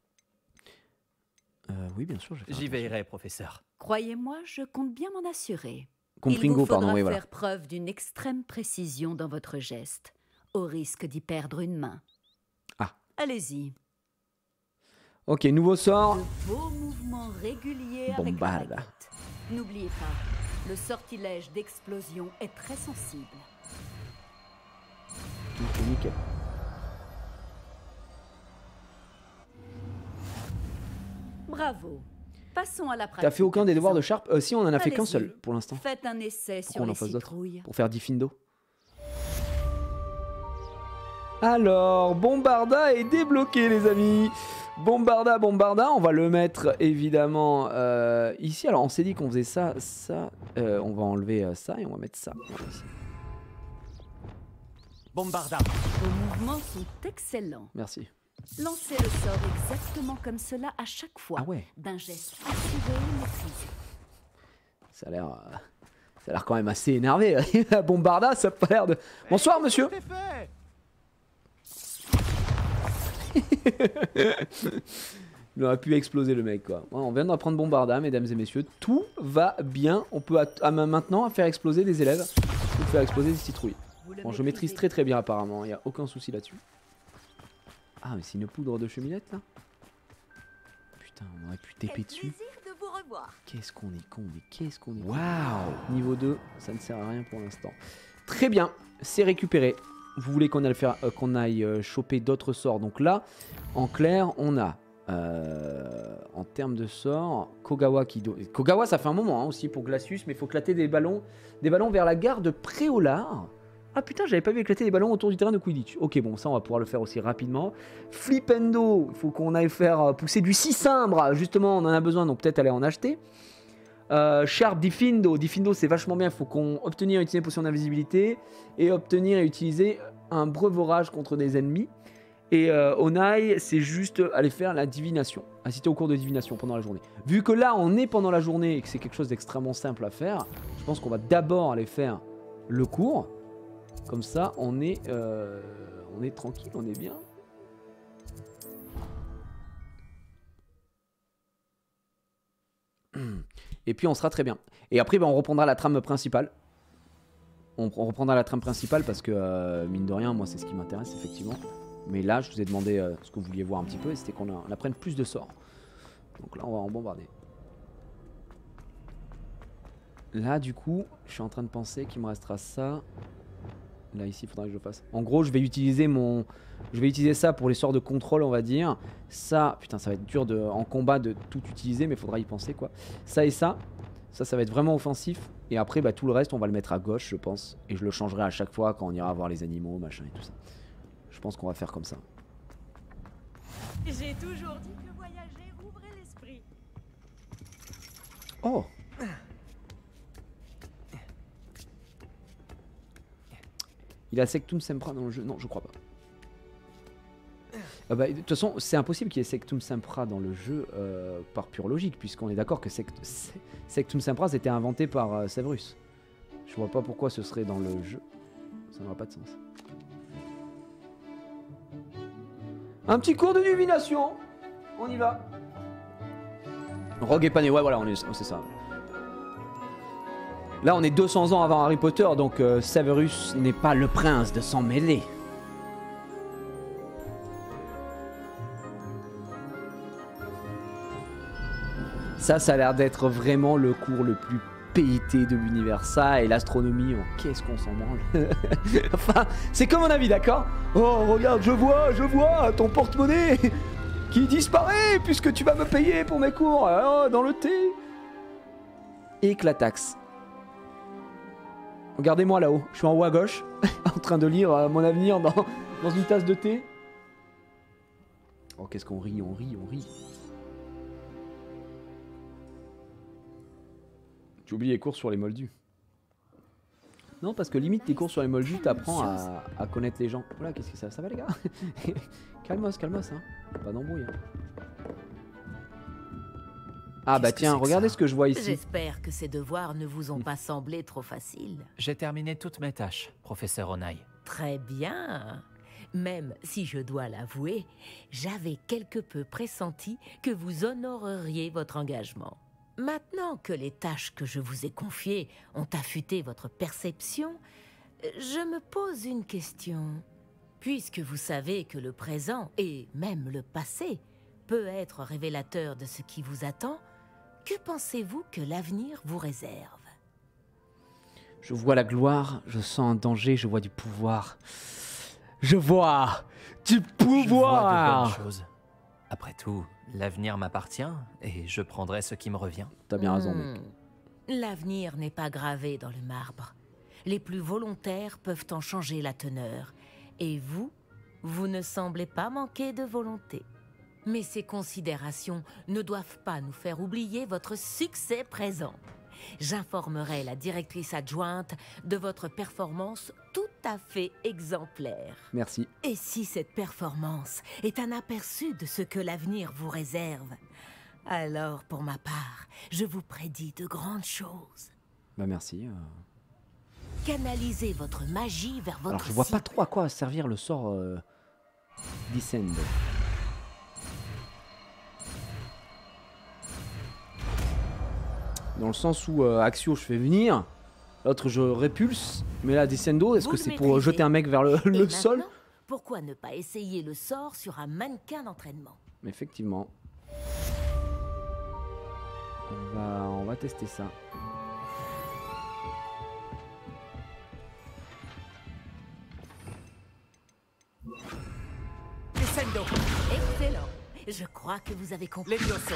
Oui, bien sûr. J'y veillerai, professeur. Croyez-moi, je compte bien m'en assurer. Contre Il vous Ringo, faudra pardon, oui, faire voilà. preuve d'une extrême précision dans votre geste, au risque d'y perdre une main. Ah. Allez-y. Ok, nouveau sort. De beaux mouvements réguliers avec la Bombarda. baguette. N'oubliez pas, le sortilège d'explosion est très sensible. Ok, nickel. Bravo. Passons à la pratique. T'as fait aucun des devoirs de présent. Sharp? Si, on en a fait qu'un Allez-y. seul pour l'instant. Faites un essai Pour sur qu'on les en fasse d'autres. citrouilles. Pour faire Diffindo. Alors, Bombarda est débloqué, les amis. Bombarda, on va le mettre évidemment ici. Alors, on s'est dit qu'on faisait ça. On va enlever ça et on va mettre ça. Bombarda. Vos mouvements sont excellents. Merci. Lancez le sort exactement comme cela à chaque fois. Ah ouais. D'un geste assuré et maîtrisé. Ça a l'air quand même assez énervé. La Bombarda, ça a pas l'air de... Bonsoir, monsieur. Il aurait pu exploser le mec, quoi. On vient d'apprendre Bombarda, mesdames et messieurs. Tout va bien. On peut maintenant faire exploser des élèves. On peut faire exploser des citrouilles. Bon, je maîtrise très très bien apparemment. Il n'y a aucun souci là-dessus. Ah, mais c'est une poudre de cheminette là. Putain, on aurait pu TP dessus. de vous revoir. Qu'est-ce qu'on est con, mais qu'est-ce qu'on est con. Waouh. Niveau 2, ça ne sert à rien pour l'instant. Très bien, c'est récupéré. Vous voulez qu'on aille choper d'autres sorts. Donc là, en clair, on a en termes de sorts, Kogawa qui doit... Kogawa, ça fait un moment hein, aussi pour Glacius, mais il faut éclater des ballons vers la gare de Préolard. Ah putain, j'avais pas vu éclater des ballons autour du terrain de Quidditch. Ok, bon, ça on va pouvoir le faire aussi rapidement. Flipendo, il faut qu'on aille faire pousser du Sicimbre. Justement, on en a besoin, donc peut-être aller en acheter. Sharp Diffindo. Diffindo, c'est vachement bien. Il faut qu'on obtenir et utiliser une potion d'invisibilité et obtenir et utiliser un breuvage contre des ennemis. Et Onai, c'est juste aller faire la divination, assister au cours de divination pendant la journée. Vu que là, on est pendant la journée et que c'est quelque chose d'extrêmement simple à faire, je pense qu'on va d'abord aller faire le cours. Comme ça, on est tranquille, on est bien. Et puis, on sera très bien. Et après, on reprendra la trame principale. On reprendra la trame principale parce que, mine de rien, moi, c'est ce qui m'intéresse, effectivement. Mais là, je vous ai demandé ce que vous vouliez voir un petit peu, et c'était qu'on apprenne plus de sorts. Donc là, on va en bombarder. Là, du coup, je suis en train de penser qu'il me restera ça. Là, ici, il faudra que je fasse. En gros, je vais utiliser ça pour les sorts de contrôle, on va dire. Ça, putain, ça va être dur en combat de tout utiliser, mais il faudra y penser, quoi. Ça et ça. Ça va être vraiment offensif. Et après, bah, tout le reste, on va le mettre à gauche, je pense. Et je le changerai à chaque fois quand on ira voir les animaux, machin et tout ça. Je pense qu'on va faire comme ça. J'ai toujours dit que voyager ouvrait l'esprit. Oh! Il a Sectum Sempra dans le jeu? Non, je crois pas. Bah, de toute façon, c'est impossible qu'il y ait Sectum Sempra dans le jeu par pure logique, puisqu'on est d'accord que Sectum Sempra c'était inventé par Severus. Je vois pas pourquoi ce serait dans le jeu. Ça n'aura pas de sens. Un petit cours de divination. On y va. Rogue et pané, ouais voilà, c'est ça. Là on est 200 ans avant Harry Potter, donc Severus n'est pas le prince de s'en mêler. Ça a l'air d'être vraiment le cours le plus pété de l'univers. Ça et l'astronomie, oh, qu'est-ce qu'on s'en branle. Enfin, c'est comme mon avis, d'accord? Oh, regarde, je vois ton porte-monnaie qui disparaît puisque tu vas me payer pour mes cours. Oh, dans le thé. Éclataxe. Regardez-moi là-haut, je suis en haut à gauche, en train de lire mon avenir dans une tasse de thé. Oh, qu'est-ce qu'on rit, on rit. J'ai oublié les cours sur les moldus. Non, parce que limite, tes cours sur les moldus, t'apprends à connaître les gens. Voilà, qu'est-ce que ça va les gars? Calmos, hein. Pas d'embrouille. Hein. Ah bah tiens, regardez ce que je vois ici. J'espère que ces devoirs ne vous ont pas semblé trop faciles. J'ai terminé toutes mes tâches, professeur Onai. Très bien. Même si je dois l'avouer, j'avais quelque peu pressenti que vous honoreriez votre engagement. Maintenant que les tâches que je vous ai confiées ont affûté votre perception, je me pose une question. Puisque vous savez que le présent, et même le passé, peut être révélateur de ce qui vous attend, que pensez-vous que l'avenir vous réserve? Je vois la gloire, je sens un danger, je vois du pouvoir. Je vois du pouvoir. Je vois de bonnes choses. Après tout, l'avenir m'appartient et je prendrai ce qui me revient. T'as bien raison, mec. L'avenir n'est pas gravé dans le marbre. Les plus volontaires peuvent en changer la teneur. Et vous ne semblez pas manquer de volonté. Mais ces considérations ne doivent pas nous faire oublier votre succès présent. J'informerai la directrice adjointe de votre performance tout à fait exemplaire. Merci. Et si cette performance est un aperçu de ce que l'avenir vous réserve, alors pour ma part, je vous prédis de grandes choses. Bah merci. Canalisez votre magie vers votre Alors je vois cible. pas trop à quoi servir le sort Descend. Dans le sens où Axio je fais venir, l'autre je répulse, mais là Descendo, est-ce que c'est pour jeter un mec vers le sol? Pourquoi ne pas essayer le sort sur un mannequin d'entraînement? Effectivement. On va tester ça. Descendo. Excellent. Je crois que vous avez compris. Levioso.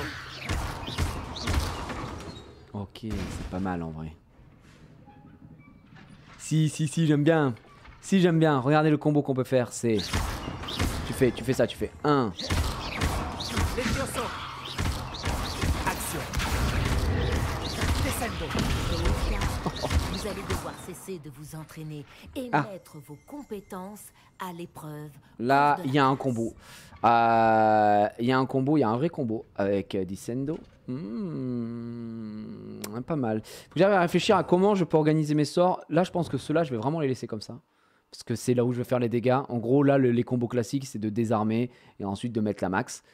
Ok, c'est pas mal en vrai. Si, j'aime bien. Si, j'aime bien. Regardez le combo qu'on peut faire, c'est... Tu fais ça, tu fais 1. Levioso. Action. Descendo. Vous allez devoir cesser de vous entraîner et mettre vos compétences à l'épreuve. Là, il y a un combo. Il y a un combo, il y a un vrai combo avec Descendo. Pas mal. Faut que j'arrive à réfléchir à comment je peux organiser mes sorts. Là, je pense que ceux-là, je vais vraiment les laisser comme ça. Parce que c'est là où je vais faire les dégâts. En gros, là, les combos classiques, c'est de désarmer et ensuite de mettre la max.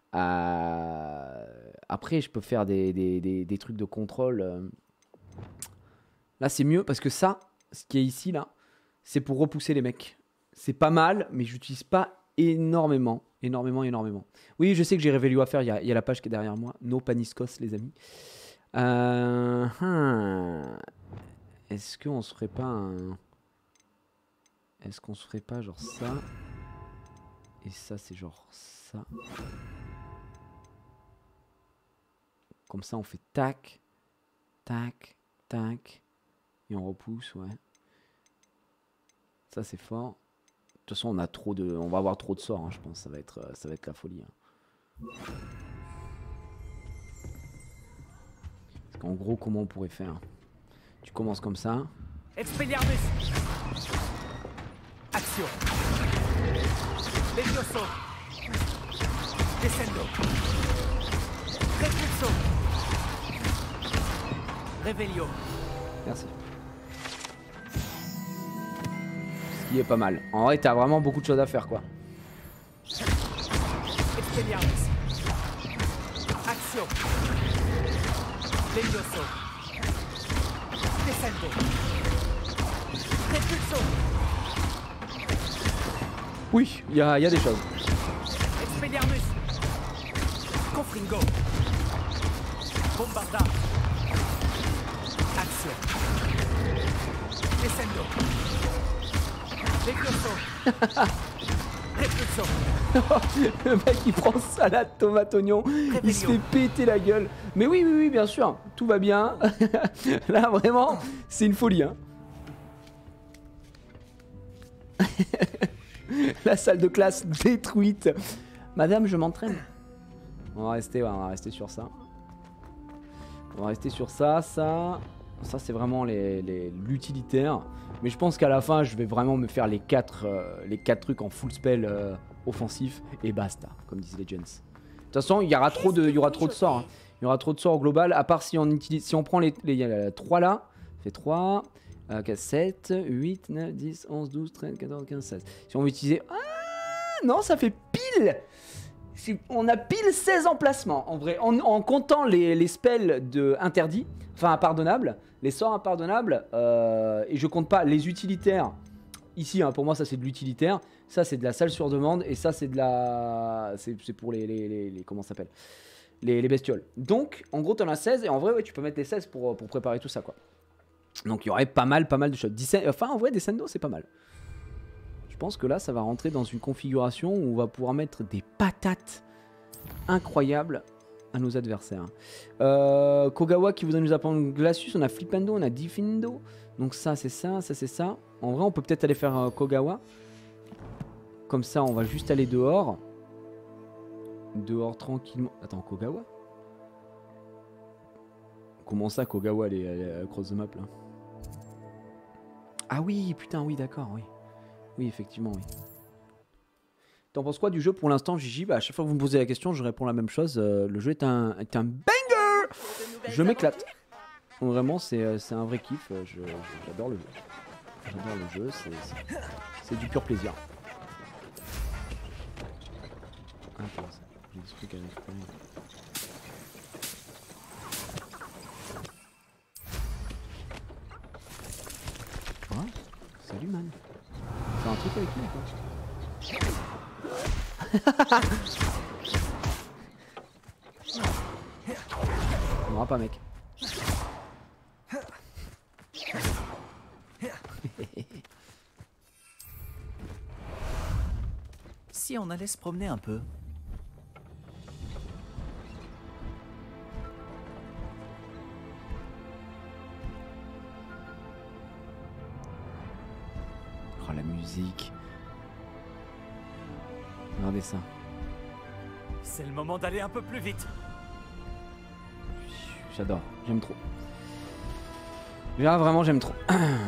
Après, je peux faire des trucs de contrôle. Là, c'est mieux parce que ça, ce qui est ici, là, c'est pour repousser les mecs. C'est pas mal, mais j'utilise pas énormément. Oui, je sais que j'ai Revelio à faire. Il y a la page qui est derrière moi. No Paniscos, les amis. Est-ce qu'on se ferait pas un... Est-ce qu'on se ferait pas genre ça? Et ça, c'est genre ça. Comme ça, on fait tac, tac, tac. Et on repousse, ouais. Ça, c'est fort. De toute façon, on va avoir trop de sorts, hein, je pense. Ça va être la folie. Hein. Parce qu'en gros, comment on pourrait faire? Tu commences comme ça. Expelliarmus. Action. Levioso. Descendo. Repulso. Revelio. Merci. Ce qui est pas mal. En vrai, t'as vraiment beaucoup de choses à faire, quoi. Expelliarmus. Action. Levioso. Descendo. Repulso. Oui, il y a des choses. Expelliarmus. Confringo. Bombarda. Action. Descendo. Repulso. Repulso. Le mec il prend salade, tomate, oignon, il se fait péter la gueule. Mais oui, bien sûr, tout va bien. Là vraiment, c'est une folie. Hein. La salle de classe détruite. Madame, je m'entraîne. On va rester sur ça. On va rester sur ça, ça. Ça c'est vraiment l'utilitaire. Mais je pense qu'à la fin, je vais vraiment me faire les 4 trucs en full spell offensif et basta, comme disent les gens. De toute façon, il y aura trop de sorts. Hein. Il y aura trop de sorts au global, à part si on prend les 3 là. Ça fait 3, 7, 8, 9, 10, 11, 12, 13, 14, 15, 16. Si on veut utiliser... Ah non, ça fait pile. On a pile 16 emplacements, en vrai. En comptant les spells interdits, enfin impardonnables, les sorts impardonnables, et je compte pas les utilitaires. Ici, hein, pour moi, ça c'est de l'utilitaire. Ça c'est de la salle sur demande, et ça c'est de la... C'est pour les comment ça s'appelle, les bestioles. Donc, en gros, t'en as 16, et en vrai, ouais, tu peux mettre les 16 pour préparer tout ça, quoi. Donc, il y aurait pas mal de choses. Enfin, en vrai, Descendo, c'est pas mal. Je pense que là, ça va rentrer dans une configuration où on va pouvoir mettre des patates incroyables à nos adversaires. Kogawa qui voudrait nous apprendre Glacius, on a Flipendo, on a Diffindo. Donc ça, c'est ça, ça, c'est ça. En vrai, on peut peut-être aller faire Kogawa. Comme ça, on va juste aller dehors. Dehors tranquillement. Attends, Kogawa? Comment ça, Kogawa, elle est across the map, là? Ah oui, putain, oui, d'accord, oui. Oui, effectivement, oui. T'en penses quoi du jeu pour l'instant, Gigi? Bah, à chaque fois que vous me posez la question, je réponds la même chose. Le jeu est un banger. Je m'éclate. Vraiment, c'est un vrai kiff. J'adore le jeu. J'adore le jeu, c'est du pur plaisir. Attends, j'ai des trucs à récupérer. Ouais, salut man. C'est un truc avec lui quoi. On n'aura pas mec. Si on allait se promener un peu. Oh la musique. Regardez ça. C'est le moment d'aller un peu plus vite. J'adore, j'aime trop. Là, vraiment, j'aime trop.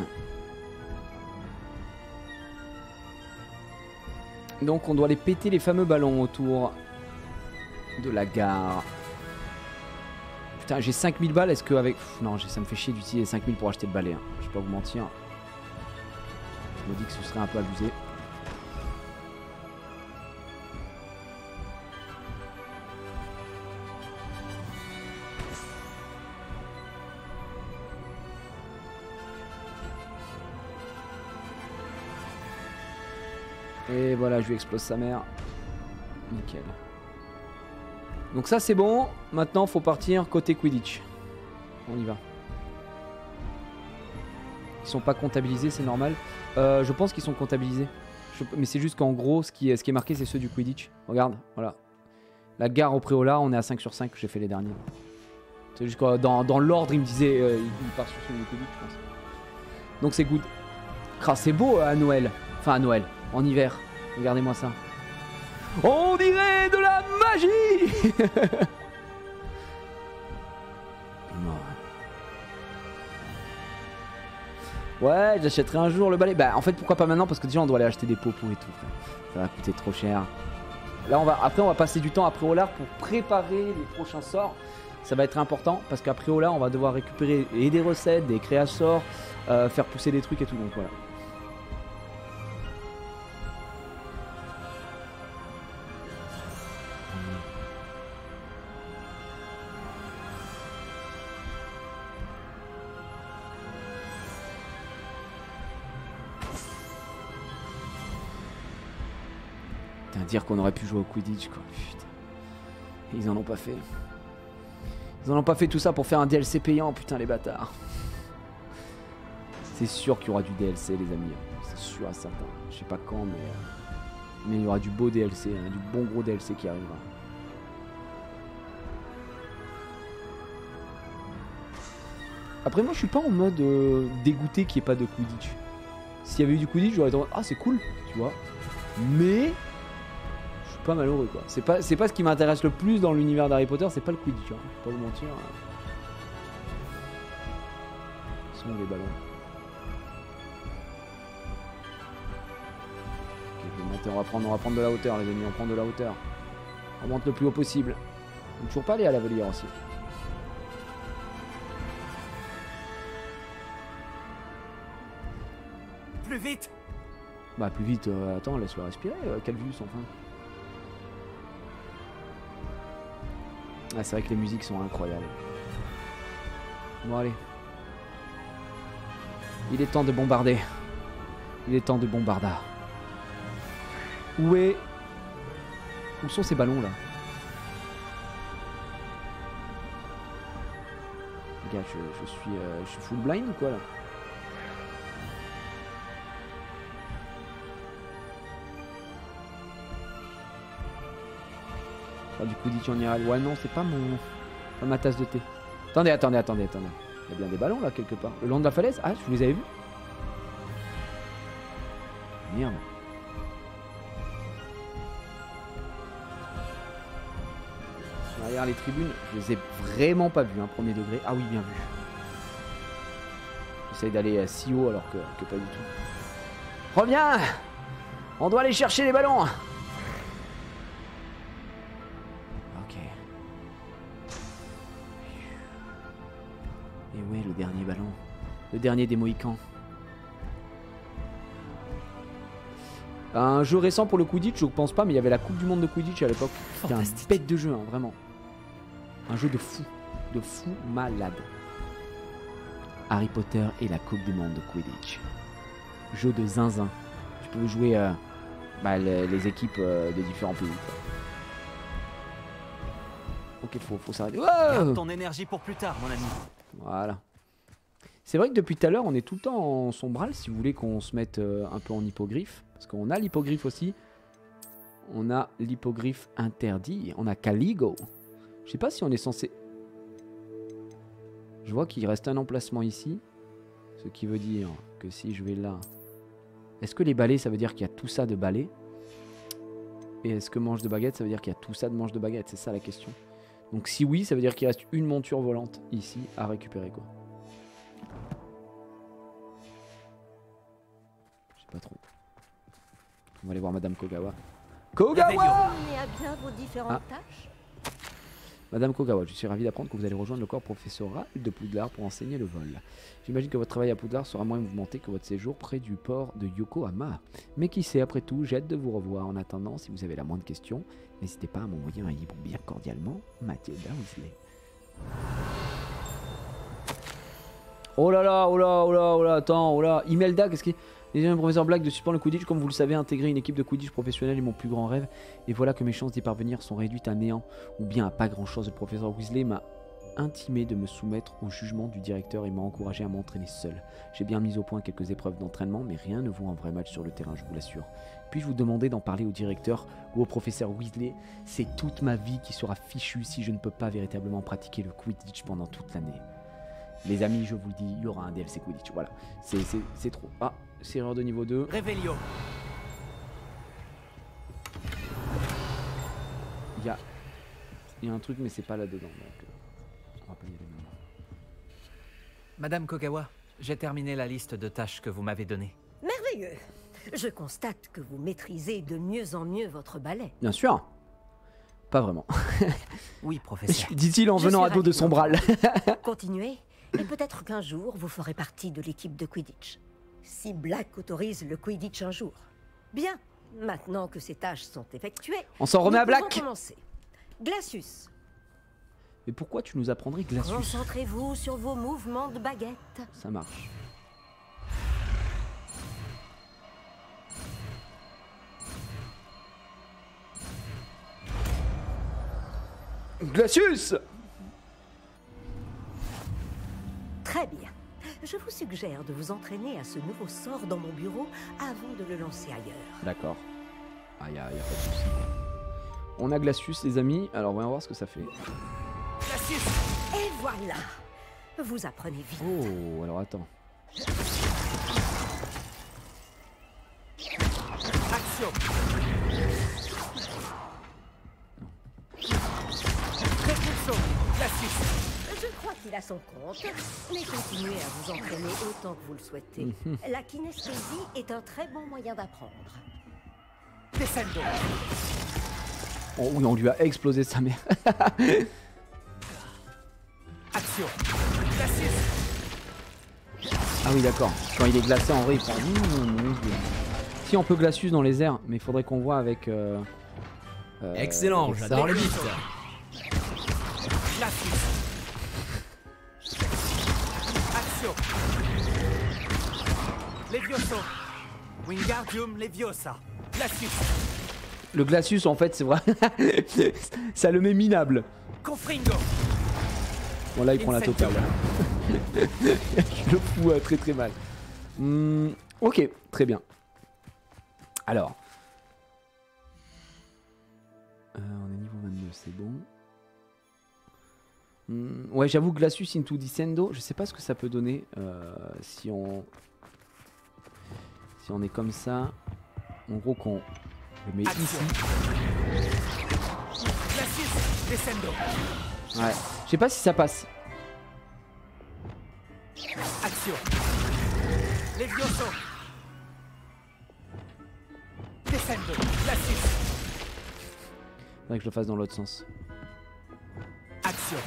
Donc, on doit aller péter les fameux ballons autour de la gare. Putain, j'ai 5000 balles. Est-ce que avec... non, ça me fait chier d'utiliser 5000 pour acheter le balai. Hein. Je vais pas vous mentir. Je me dis que ce serait un peu abusé. Et voilà, je lui explose sa mère. Nickel. Donc ça c'est bon. Maintenant faut partir côté Quidditch. On y va. Ils sont pas comptabilisés, c'est normal. Je pense qu'ils sont comptabilisés. Mais c'est juste qu'en gros, ce qui est marqué, c'est ceux du Quidditch. Regarde, voilà. La gare au Préolard, on est à 5 sur 5. J'ai fait les derniers. C'est juste que dans l'ordre, il me disait... il part sur celui du Quidditch, je pense. Donc c'est good. C'est beau à Noël. Enfin à Noël. En hiver. Regardez-moi ça. On dirait de la magie. Ouais, j'achèterai un jour le balai. Bah en fait pourquoi pas maintenant, parce que déjà on doit aller acheter des popos et tout. Ça va coûter trop cher. Là après on va passer du temps à Préolard pour préparer les prochains sorts. Ça va être important parce qu'à Préolard on va devoir récupérer et des recettes, des créasorts, faire pousser des trucs et tout, donc voilà. Dire qu'on aurait pu jouer au Quidditch quoi. Putain. Ils en ont pas fait. Ils en ont pas fait tout ça pour faire un DLC payant, putain les bâtards. C'est sûr qu'il y aura du DLC les amis. C'est sûr à certain. Je sais pas quand mais il y aura du beau DLC, hein, du bon gros DLC qui arrivera. Après moi je suis pas en mode dégoûté qu'il n'y ait pas de Quidditch. S'il y avait eu du Quidditch j'aurais tendance... ah c'est cool, tu vois. Mais pas malheureux quoi. C'est pas ce qui m'intéresse le plus dans l'univers d'Harry Potter, c'est pas le Quidditch, hein. Je vais pas vous mentir. Ils sont où les ballons? Ok, je vais monter, on va prendre de la hauteur les amis, on prend de la hauteur. On monte le plus haut possible. On peut toujours pas aller à la volière aussi. Plus vite. Bah plus vite, attends, laisse-le respirer, Calvus enfin. Ah, c'est vrai que les musiques sont incroyables. Bon allez. Il est temps de bombarder. Il est temps de bombarder. Où sont ces ballons là? Les gars, je suis full blind ou quoi là? Du Quidditch en ira. Ouais non, c'est pas ma tasse de thé. Attendez. Il y a bien des ballons là quelque part. Le long de la falaise? Ah, je vous les avais vus. Merde. Derrière les tribunes, je les ai vraiment pas vus, hein, premier degré. Ah oui, bien vu. J'essaye d'aller si haut alors que pas du tout. Reviens! On doit aller chercher les ballons! Le dernier ballon. Le dernier des Mohicans. Un jeu récent pour le Quidditch, je pense pas, mais il y avait la Coupe du Monde de Quidditch à l'époque. C'était un bête de jeu, hein, vraiment. Un jeu de fou. De fou malade. Harry Potter et la Coupe du Monde de Quidditch. Jeu de zinzin. Tu peux jouer les équipes des différents pays. Quoi. Ok, faut s'arrêter. Garde ton énergie pour plus tard, mon ami. Voilà. C'est vrai que depuis tout à l'heure, on est tout le temps en sombral, si vous voulez qu'on se mette un peu en hippogriffe. Parce qu'on a l'hippogriffe aussi. On a l'hippogriffe interdit. On a Caligo. Je sais pas si on est censé... Je vois qu'il reste un emplacement ici. Ce qui veut dire que si je vais là... Est-ce que les balais, ça veut dire qu'il y a tout ça de balais? Et est-ce que manche de baguette, ça veut dire qu'il y a tout ça de manche de baguette? C'est ça la question. Donc si oui, ça veut dire qu'il reste une monture volante ici à récupérer quoi. On va aller voir Madame Kogawa. Réveillon. Kogawa! Menez à bien vos différentes Ah. tâches. Madame Kogawa, je suis ravi d'apprendre que vous allez rejoindre le corps professoral de Poudlard pour enseigner le vol. J'imagine que votre travail à Poudlard sera moins mouvementé que votre séjour près du port de Yokohama. Mais qui sait, après tout, j'ai hâte de vous revoir. En attendant, si vous avez la moindre question, n'hésitez pas à m'envoyer un hibou bien cordialement, Mathilda Weasley. Oh là là, oh là, oh là, oh là, attends, oh là. Imelda, qu'est-ce qui... Les professeur Black de suspendre le Quidditch, comme vous le savez, intégrer une équipe de Quidditch professionnelle est mon plus grand rêve. Et voilà que mes chances d'y parvenir sont réduites à néant, ou bien à pas grand chose. Le professeur Weasley m'a intimé de me soumettre au jugement du directeur et m'a encouragé à m'entraîner seul. J'ai bien mis au point quelques épreuves d'entraînement, mais rien ne vaut un vrai match sur le terrain, je vous l'assure. Puis-je vous demander d'en parler au directeur ou au professeur Weasley? C'est toute ma vie qui sera fichue si je ne peux pas véritablement pratiquer le Quidditch pendant toute l'année. Les amis, je vous le dis, il y aura un DLC Quidditch, voilà. C'est trop. Ah, serrure de niveau 2. Réveillon. Il y a un truc, mais c'est pas là-dedans, donc on va pas y aller maintenant. Madame Kogawa, j'ai terminé la liste de tâches que vous m'avez donnée. Merveilleux. Je constate que vous maîtrisez de mieux en mieux votre balai. Bien sûr. Pas vraiment. Oui, professeur. Dit-il en Je venant suis à dos de ravi son bras. Continuez, et peut-être qu'un jour, vous ferez partie de l'équipe de Quidditch. Si Black autorise le Quidditch un jour. Bien, maintenant que ces tâches sont effectuées, On s'en remet nous à Black. pouvons commencer. Glacius, Mais pourquoi tu nous apprendrais Glacius? concentrez-vous sur vos mouvements de baguette. Ça marche. Glacius! Très bien. Je vous suggère de vous entraîner à ce nouveau sort dans mon bureau avant de le lancer ailleurs. D'accord. Ah, y a pas de souci. On a Glacius, les amis. Alors, voyons voir ce que ça fait. Glacius. Et voilà. Vous apprenez vite. Oh, alors attends. Action. Répulsion. Glacius. Je crois qu'il a son compte, mais continuez à vous entraîner autant que vous le souhaitez. La kinesthésie est un très bon moyen d'apprendre. Descendo. Oh oui, on lui a explosé sa mère. Action. Glacius. Ah oui, d'accord. Quand il est glacé, en vrai, il fait... Si on peut Glacius dans les airs, mais il faudrait qu'on voit avec... Excellent, avec j'adore ça. les bites. Glacius. Action. Levioso. Wingardium Leviosa. Glacius. Le Glacius, en fait, c'est vrai. Ça le met minable. Confringo. Bon, là, il prend la totale. Je le fous très très mal. Ok, très bien. Alors. On est niveau 22, c'est bon. Ouais, j'avoue, Glacius into Descendo, je sais pas ce que ça peut donner si on est comme ça. En gros, qu'on le met Action. ici. Glacius. Descendo. Ouais, je sais pas si ça passe. Action. Levioso. Descendo. Glacius. Faudrait que je le fasse dans l'autre sens. Action.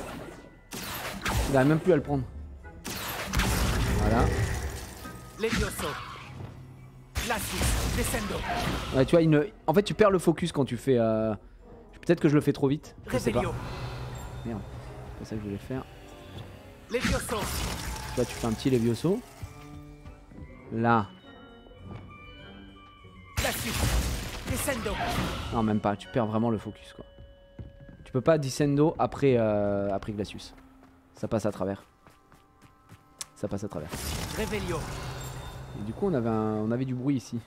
Il a même plus à le prendre. Voilà. Levioso. Glacius. Descendo. Ouais, tu vois, en fait, tu perds le focus quand tu fais. Peut-être que je le fais trop vite. Je sais pas. Réveillon. Merde. C'est pas ça que je voulais faire. Levioso. Là, tu fais un petit Levioso. Là. Glacius. Descendo. Non, même pas. Tu perds vraiment le focus, quoi. Tu peux pas Descendo après Glacius. Ça passe à travers. Ça passe à travers. Réveillon. Et du coup, on avait du bruit ici.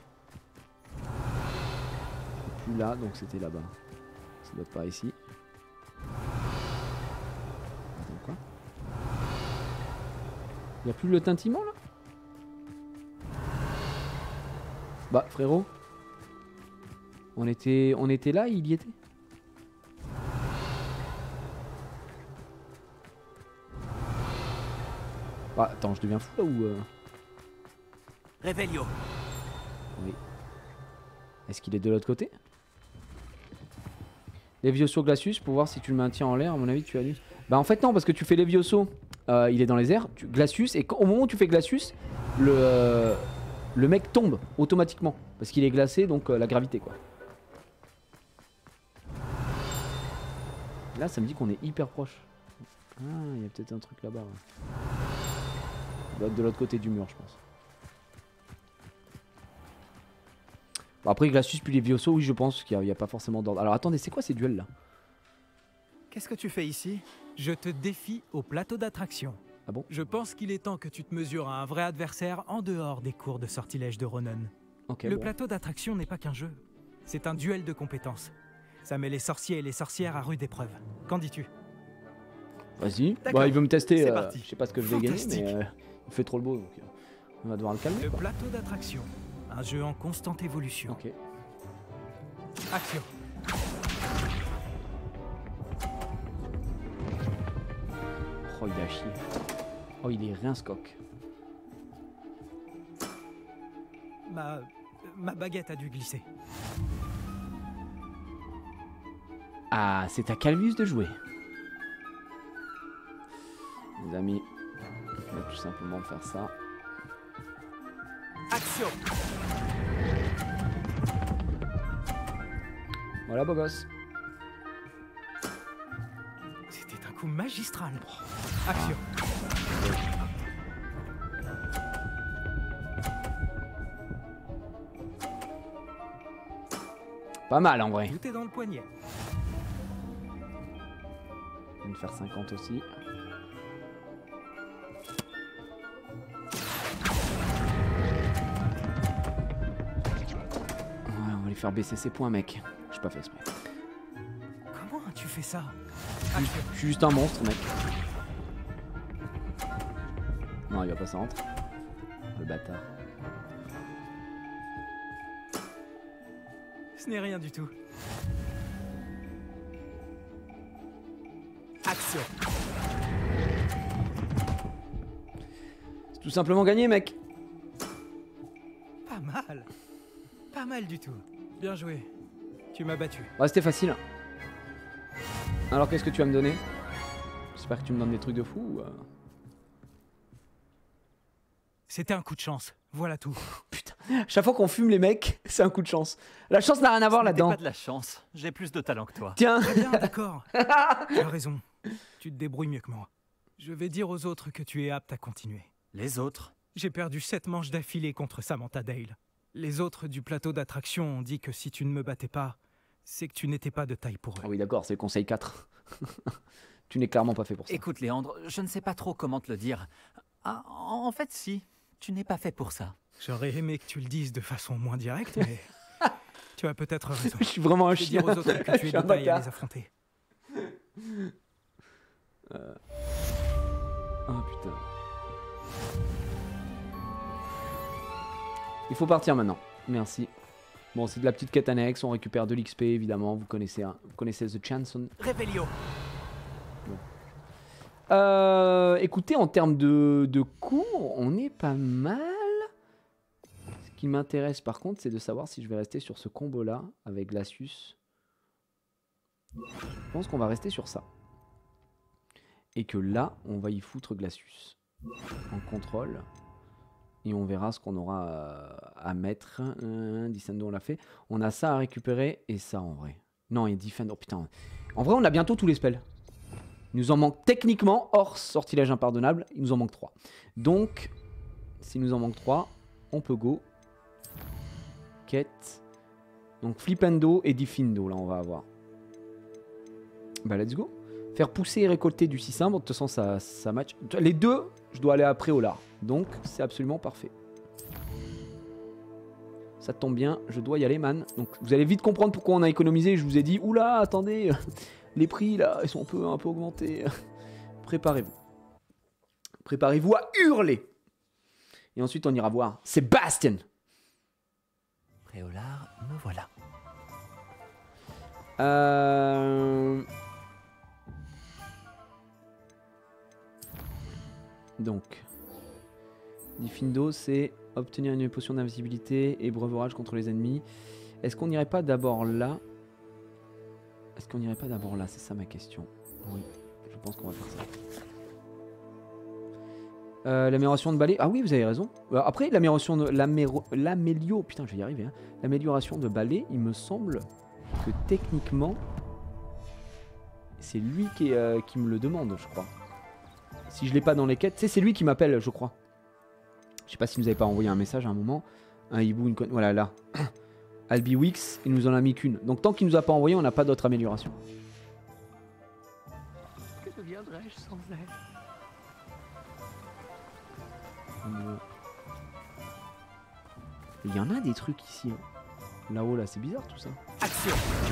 Plus là, donc c'était là-bas. Ça doit être par ici. Attends, quoi? Y'a plus le tintement là? Bah frérot, on était là, il y était. Ah, attends, je deviens fou là ou Réveillon. Oui. Est-ce qu'il est de l'autre côté? Levioso Glacius, pour voir si tu le maintiens en l'air, à mon avis tu as lu. Bah en fait non, parce que tu fais Levioso, il est dans les airs, Glacius, et au moment où tu fais Glacius, le mec tombe automatiquement. Parce qu'il est glacé, donc la gravité quoi. Là ça me dit qu'on est hyper proche. Ah, il y a peut-être un truc là-bas. Ouais. Il doit être de l'autre côté du mur, je pense. Bon, après, Glacius puis Levioso, oui, je pense qu'il n'y a pas forcément d'ordre. Alors attendez, c'est quoi ces duels là? Qu'est-ce que tu fais ici? Je te défie au plateau d'attraction. Ah bon? Je pense qu'il est temps que tu te mesures à un vrai adversaire en dehors des cours de sortilège de Ronan. Okay, Le bon. plateau d'attraction n'est pas qu'un jeu. C'est un duel de compétences. Ça met les sorciers et les sorcières à rude épreuve. Qu'en dis-tu? Vas-y. Bah, il veut me tester. C'est parti. Je sais pas ce que je vais gagner, mais il fait trop le beau, donc on va devoir le calmer. Le plateau d'attraction. Un jeu en constante évolution. Ok. Action. Oh, il a chié. Oh, il est rince-coq. Ma baguette a dû glisser. Ah, c'est à Calvius de jouer. Les amis, on va tout simplement faire ça. Action. Voilà, beau gosse. C'était un coup magistral. Action. Pas mal en vrai. Tout est dans le poignet. Je vais me faire 50 aussi. Ouais, on va lui faire baisser ses points, mec. J'ai pas fait exprès. Comment as-tu fait ça? Je suis juste un monstre, mec. Non, il va pas s'en rentrer. Le bâtard. Ce n'est rien du tout. Action. C'est tout simplement gagné, mec. Pas mal. Pas mal du tout. Bien joué. Tu m'as battu. Ouais, c'était facile. Alors, qu'est-ce que tu vas me donner? J'espère que tu me donnes des trucs de fou ou C'était un coup de chance. Voilà tout. Putain, chaque fois qu'on fume les mecs, c'est un coup de chance. La chance n'a rien à voir là-dedans. Pas de la chance. J'ai plus de talent que toi. Tiens. Très bien, d'accord. Tu as raison. Tu te débrouilles mieux que moi. Je vais dire aux autres que tu es apte à continuer. Les autres? J'ai perdu 7 manches d'affilée contre Samantha Dale. Les autres du plateau d'attraction ont dit que si tu ne me battais pas, c'est que tu n'étais pas de taille pour eux. Ah oui, d'accord, c'est le conseil 4. Tu n'es clairement pas fait pour ça. Écoute, Léandre, je ne sais pas trop comment te le dire. Ah, en fait, si. Tu n'es pas fait pour ça. J'aurais aimé que tu le dises de façon moins directe, mais tu as peut-être raison. Je suis vraiment un Je vais dire chien. aux autres que tu es de taille à les affronter. Oh putain. Il faut partir maintenant. Merci. Bon, c'est de la petite quête annexe. On récupère de l'XP évidemment. Vous connaissez The Chanson. Rébellion. Écoutez, en termes de cours, on est pas mal. Ce qui m'intéresse par contre, c'est de savoir si je vais rester sur ce combo-là avec Glacius. Je pense qu'on va rester sur ça. Et que là, on va y foutre Glacius en contrôle. Et on verra ce qu'on aura à mettre. Dissendo, on l'a fait. On a ça à récupérer et ça en vrai. Non, il y a Defend. Oh putain. En vrai, on a bientôt tous les spells. Il nous en manque techniquement, hors sortilège impardonnable, il nous en manque 3. Donc, s'il nous en manque 3, on peut go. Quête. Donc, Flipendo et Diffindo, là, on va avoir. Bah, let's go. Faire pousser et récolter du cicimbre, de toute façon, ça match. Les deux, je dois aller après au lard. Donc, c'est absolument parfait. Ça tombe bien, je dois y aller, man. Donc, vous allez vite comprendre pourquoi on a économisé. Je vous ai dit, oula, attendez... Les prix, là, ils sont un peu augmentés. Préparez-vous. Préparez-vous à hurler. Et ensuite, on ira voir Sébastien. Préolard, me voilà. Donc, Diffindo, c'est obtenir une potion d'invisibilité et breuverage contre les ennemis. Est-ce qu'on n'irait pas d'abord là? Est-ce qu'on n'irait pas d'abord là? C'est ça ma question. Oui, je pense qu'on va faire ça. L'amélioration de balai. Ah oui, vous avez raison. Après, l'amélioration de putain, je vais y arriver. Hein. L'amélioration de balai, il me semble que techniquement, c'est lui qui me le demande, je crois. Si je l'ai pas dans les quêtes, tu sais, c'est lui qui m'appelle, je crois. Je sais pas si vous avez pas envoyé un message à un moment. Un hibou, voilà là. Albi Wix, il nous en a mis qu'une. Donc tant qu'il nous a pas envoyé, on n'a pas d'autre amélioration. Que deviendrais-je sans elle? Il y en a des trucs ici. Hein. Là-haut, là, c'est bizarre tout ça. Action!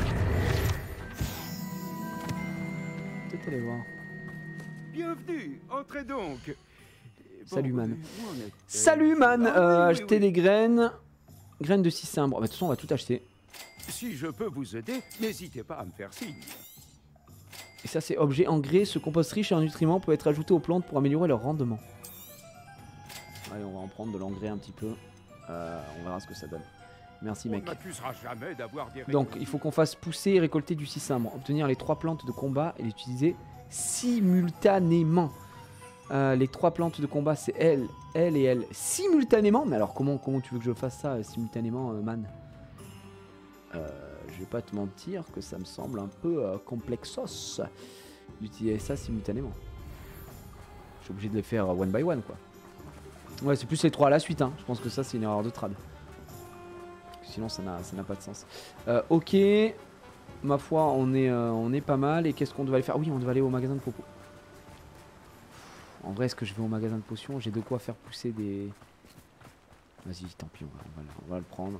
Peut-être aller voir. Bienvenue, entrez donc. Salut Bon, man. où en êtes-vous? Salut man. Ah, oui, acheter oui. des graines. Graines de cicimbre. Bah, de toute façon, on va tout acheter. Si je peux vous aider, n'hésitez pas à me faire signe. Et ça, c'est objet engrais. Ce compost riche en nutriments peut être ajouté aux plantes pour améliorer leur rendement. Allez, on va en prendre de l'engrais un petit peu. On verra ce que ça donne. Merci mec. On ne m'accusera jamais d'avoir des Donc, il faut qu'on fasse pousser et récolter du cicimbre. Obtenir les 3 plantes de combat et les utiliser simultanément. Les 3 plantes de combat, c'est elle et elle simultanément. Mais alors, comment tu veux que je fasse ça simultanément, man? Je vais pas te mentir que ça me semble un peu complexos d'utiliser ça simultanément. Je suis obligé de les faire one by one, quoi. Ouais, c'est plus les 3 à la suite, hein. Je pense que ça, c'est une erreur de trad. Sinon, ça n'a pas de sens. Ok. Ma foi, on est pas mal. Et qu'est-ce qu'on devait aller faire? Oui, on devait aller au magasin de popo. En vrai, est-ce que je vais au magasin de potions? J'ai de quoi faire pousser des... Vas-y, tant pis, on va le prendre.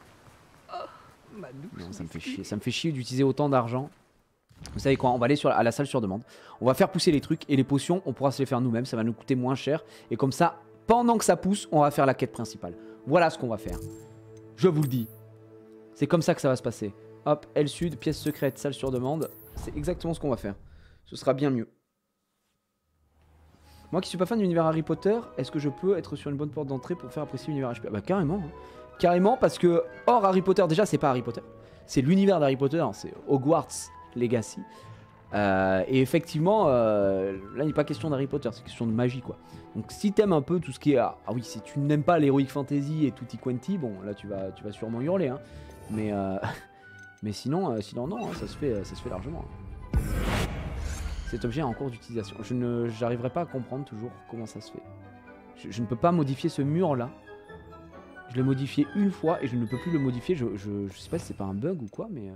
Non, ça me fait chier. Ça me fait chier d'utiliser autant d'argent. Vous savez quoi? On va aller à la salle sur demande. On va faire pousser les trucs. Et les potions, on pourra se les faire nous-mêmes. Ça va nous coûter moins cher. Et comme ça, pendant que ça pousse, on va faire la quête principale. Voilà ce qu'on va faire. Je vous le dis. C'est comme ça que ça va se passer. Hop, L Sud, pièce secrète, salle sur demande. C'est exactement ce qu'on va faire. Ce sera bien mieux. Moi qui suis pas fan de l'univers Harry Potter, est-ce que je peux être sur une bonne porte d'entrée pour faire apprécier l'univers HP? Bah carrément. Hein. Carrément, parce que hors Harry Potter, déjà c'est pas Harry Potter. C'est l'univers d'Harry Potter, c'est Hogwarts Legacy. Et effectivement, là il n'est pas question d'Harry Potter, c'est question de magie quoi. Donc si t'aimes un peu tout ce qui est... Ah oui, si tu n'aimes pas l'Heroic Fantasy et tutti quanti, bon là tu vas sûrement hurler. Hein. Mais sinon non, hein, ça se fait largement. Hein. Cet objet est en cours d'utilisation. J'arriverai pas à comprendre toujours comment ça se fait. Je ne peux pas modifier ce mur là. Je l'ai modifié une fois et je ne peux plus le modifier. Je sais pas si c'est pas un bug ou quoi, mais...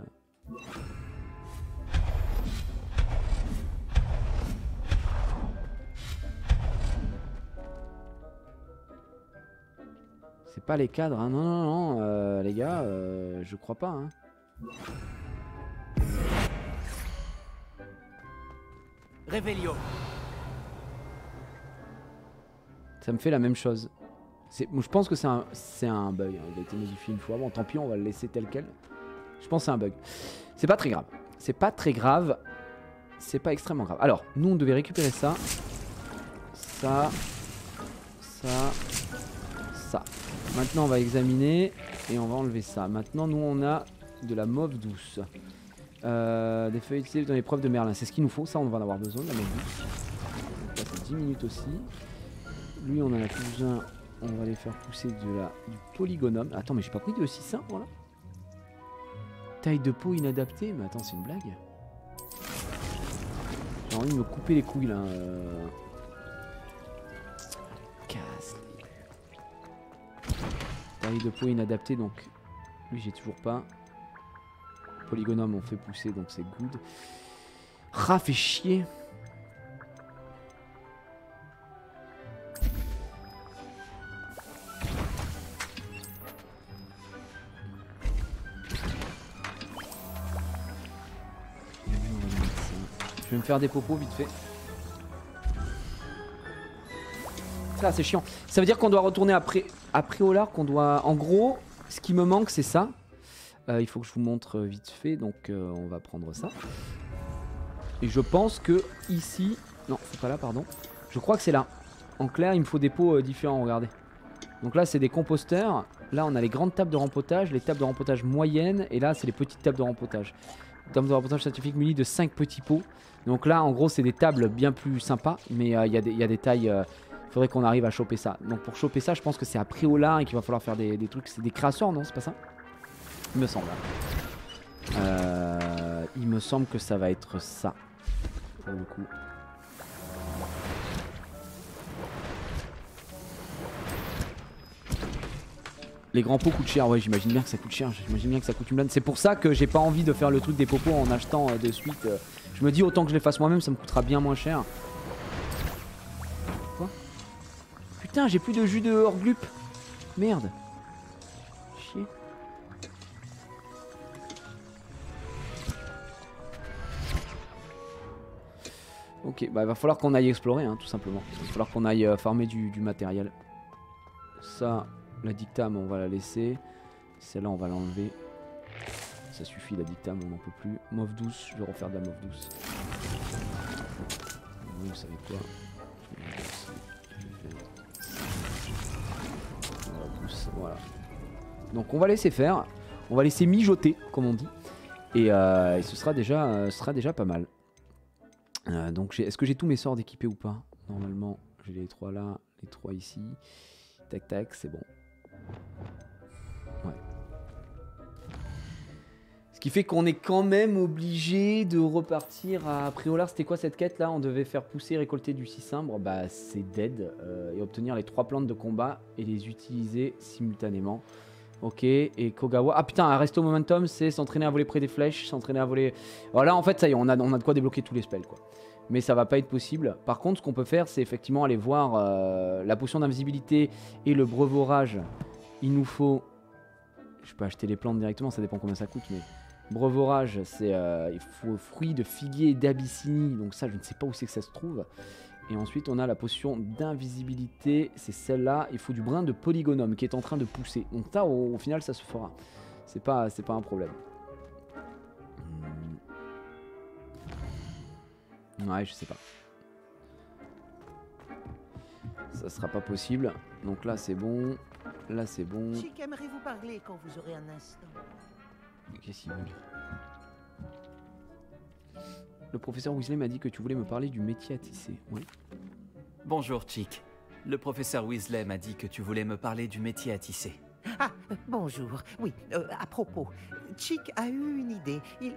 C'est pas les cadres, hein. Non, les gars, je crois pas, hein. Révélio. Ça me fait la même chose. Je pense que c'est un bug, hein. Il a été modifié une fois. Bon, tant pis, on va le laisser tel quel. Je pense que c'est un bug. C'est pas très grave. C'est pas très grave. C'est pas extrêmement grave. Alors, nous, on devait récupérer ça. Ça. Maintenant, on va examiner et on va enlever ça. Maintenant, nous, on a de la mauve douce. Des feuilles utilisées dans l'épreuve de Merlin. C'est ce qu'il nous faut. Ça, on va en avoir besoin, de la mauve douce. Ça, c'est 10 minutes aussi. Lui, on en a plus besoin. On va aller faire pousser du polygonum. Attends, mais j'ai pas pris de 600, voilà. Taille de peau inadaptée. Mais attends, c'est une blague. J'ai envie de me couper les couilles, là. Casse les... Taille de peau inadaptée, donc... Lui, j'ai toujours pas. Polygonum, on fait pousser, donc c'est good. Ah, fait chier. Je vais me faire des popos vite fait. Ça, c'est chiant. Ça veut dire qu'on doit retourner après Préolard, qu'on doit... En gros, ce qui me manque, c'est ça. Il faut que je vous montre vite fait, donc on va prendre ça. Et je pense que ici... Non, c'est pas là, pardon. Je crois que c'est là. En clair, il me faut des pots différents, regardez. Donc là, c'est des composteurs. Là, on a les grandes tables de rempotage, les tables de rempotage moyennes, et là, c'est les petites tables de rempotage. Tables de rempotage scientifique munies de 5 petits pots. Donc là, en gros, c'est des tables bien plus sympas, mais il y a des tailles. Il faudrait qu'on arrive à choper ça. Donc pour choper ça, je pense que c'est à Priola et qu'il va falloir faire des trucs. C'est des créations, non? C'est pas ça? Il me semble. Il me semble que ça va être ça. Pour le coup. Les grands pots coûtent cher, ouais, j'imagine bien que ça coûte cher, j'imagine bien que ça coûte une blinde. C'est pour ça que j'ai pas envie de faire le truc des popos en achetant de suite. Je me dis autant que je les fasse moi-même, ça me coûtera bien moins cher. Quoi? Putain, j'ai plus de jus de Horglup. Merde. Chier. Ok, bah il va falloir qu'on aille explorer, hein, tout simplement. Il va falloir qu'on aille farmer du matériel. Ça... La dictame, on va la laisser. Celle-là, on va l'enlever. Ça suffit, la dictame, on n'en peut plus. Mauve douce, je vais refaire de la mauve douce. Vous savez quoi? Voilà. Donc, on va laisser faire. On va laisser mijoter, comme on dit. Et ce sera déjà pas mal. Donc, est-ce que j'ai tous mes sorts d'équipés ou pas? Normalement, j'ai les 3 là, les 3 ici. Tac, tac, c'est bon. Ouais. Ce qui fait qu'on est quand même obligé de repartir à Priolar. C'était quoi cette quête là? On devait faire pousser et récolter du cicimbre. Bah c'est dead. Et obtenir les 3 plantes de combat et les utiliser simultanément. Ok, et Kogawa. Ah putain, un resto momentum, c'est s'entraîner à voler près des flèches, s'entraîner à voler... Voilà, en fait ça y est, on a de quoi débloquer tous les spells quoi. Mais ça va pas être possible. Par contre, ce qu'on peut faire, c'est effectivement aller voir la potion d'invisibilité et le brevorage. Il nous faut... Je peux acheter les plantes directement, ça dépend combien ça coûte, mais... Brevorage, c'est... il faut fruits de figuier d'Abyssinie, donc ça, je ne sais pas où c'est que ça se trouve. Et ensuite, on a la potion d'invisibilité, c'est celle-là. Il faut du brin de polygonum qui est en train de pousser. Donc ça, au final, ça se fera. C'est pas un problème. Ouais, je sais pas. Ça sera pas possible. Donc là, c'est bon. Là, c'est bon. Chick aimerait vous parler quand vous aurez un instant. Qu'est-ce qu'il veut? Le professeur Weasley m'a dit que tu voulais me parler du métier à tisser. Oui. Bonjour, Chick. Le professeur Weasley m'a dit que tu voulais me parler du métier à tisser. Ah, bonjour. Oui, à propos, Chick a eu une idée. Il...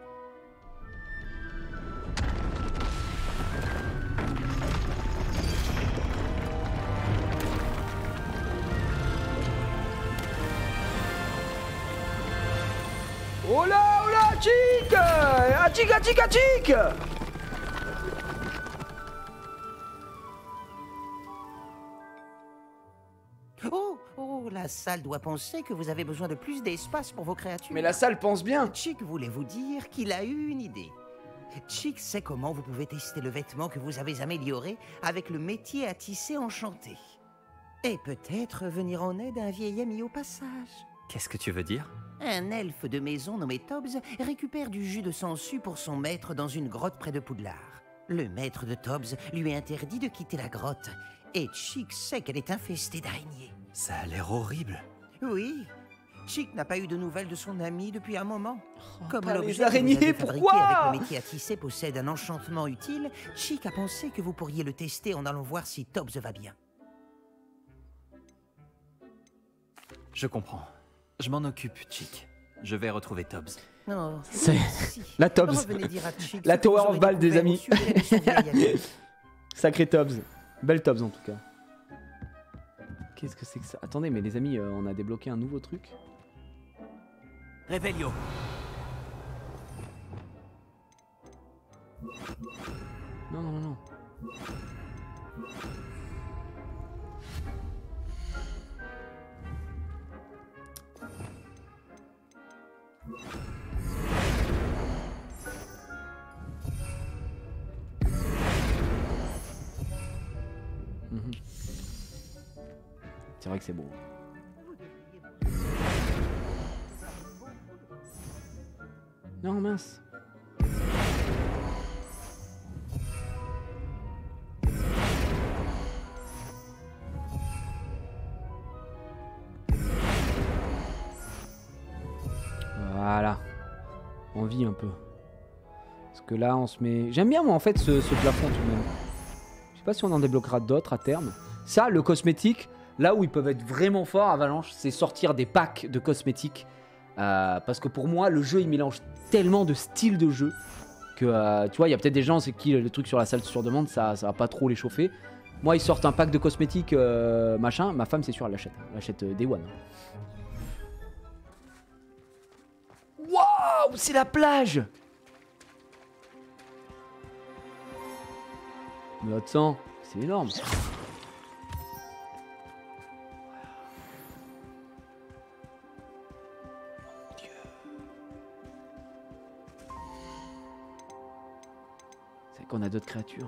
Oh là, Chick! Chick! Oh, la salle doit penser que vous avez besoin de plus d'espace pour vos créatures. Mais la salle pense bien. Chick voulait vous dire qu'il a eu une idée. Chick sait comment vous pouvez tester le vêtement que vous avez amélioré avec le métier à tisser enchanté. Et peut-être venir en aide à un vieil ami au passage. Qu'est-ce que tu veux dire? Un elfe de maison nommé Tobbs récupère du jus de sangsue pour son maître dans une grotte près de Poudlard. Le maître de Tobbs lui interdit de quitter la grotte, et Chick sait qu'elle est infestée d'araignées. Ça a l'air horrible. Oui, Chick n'a pas eu de nouvelles de son ami depuis un moment. Comme pas l'objet les araignées, que vous avez fabriqué pourquoi avec le métier à tisser possède un enchantement utile, Chick a pensé que vous pourriez le tester en allant voir si Tobbs va bien. Je comprends. Je m'en occupe, Chick. Je vais retrouver Tobbs. Non, C'est merci. la Tobbs. Revenez dire à Chick La ce que vous Tower of aurez Ball des découvert amis. au sujet de son vieil ami. Sacré Tobbs. Belle Tobbs en tout cas. Qu'est-ce que c'est que ça? Attendez, mais les amis, on a débloqué un nouveau truc. Revelio. Non. C'est vrai que c'est beau. Non, mince. en vie un peu. Parce que là, on se met... J'aime bien, moi, en fait, ce plafond tout de même. Je sais pas si on en débloquera d'autres à terme. Ça, le cosmétique, là où ils peuvent être vraiment forts, Avalanche, c'est sortir des packs de cosmétiques. Parce que pour moi, le jeu, il mélange tellement de styles de jeu que, tu vois, il y a peut-être des gens, c'est qui le truc sur la salle sur demande, ça va pas trop les chauffer. Moi, ils sortent un pack de cosmétiques, machin. Ma femme, c'est sûr, elle l'achète. Elle achète Day One. Waouh, c'est la plage! Mais attends, c'est énorme. C'est qu'on a d'autres créatures.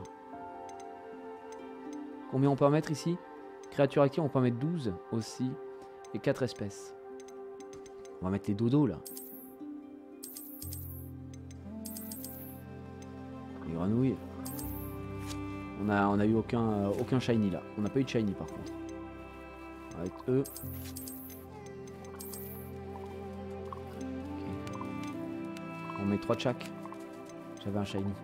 Combien on peut en mettre ici? Créatures actives, on peut en mettre 12 aussi. Et 4 espèces. On va mettre les dodos là. Les grenouilles. On a eu aucun shiny là. On n'a pas eu de shiny par contre. Avec eux. Okay. On met 3 de chaque. J'avais un shiny.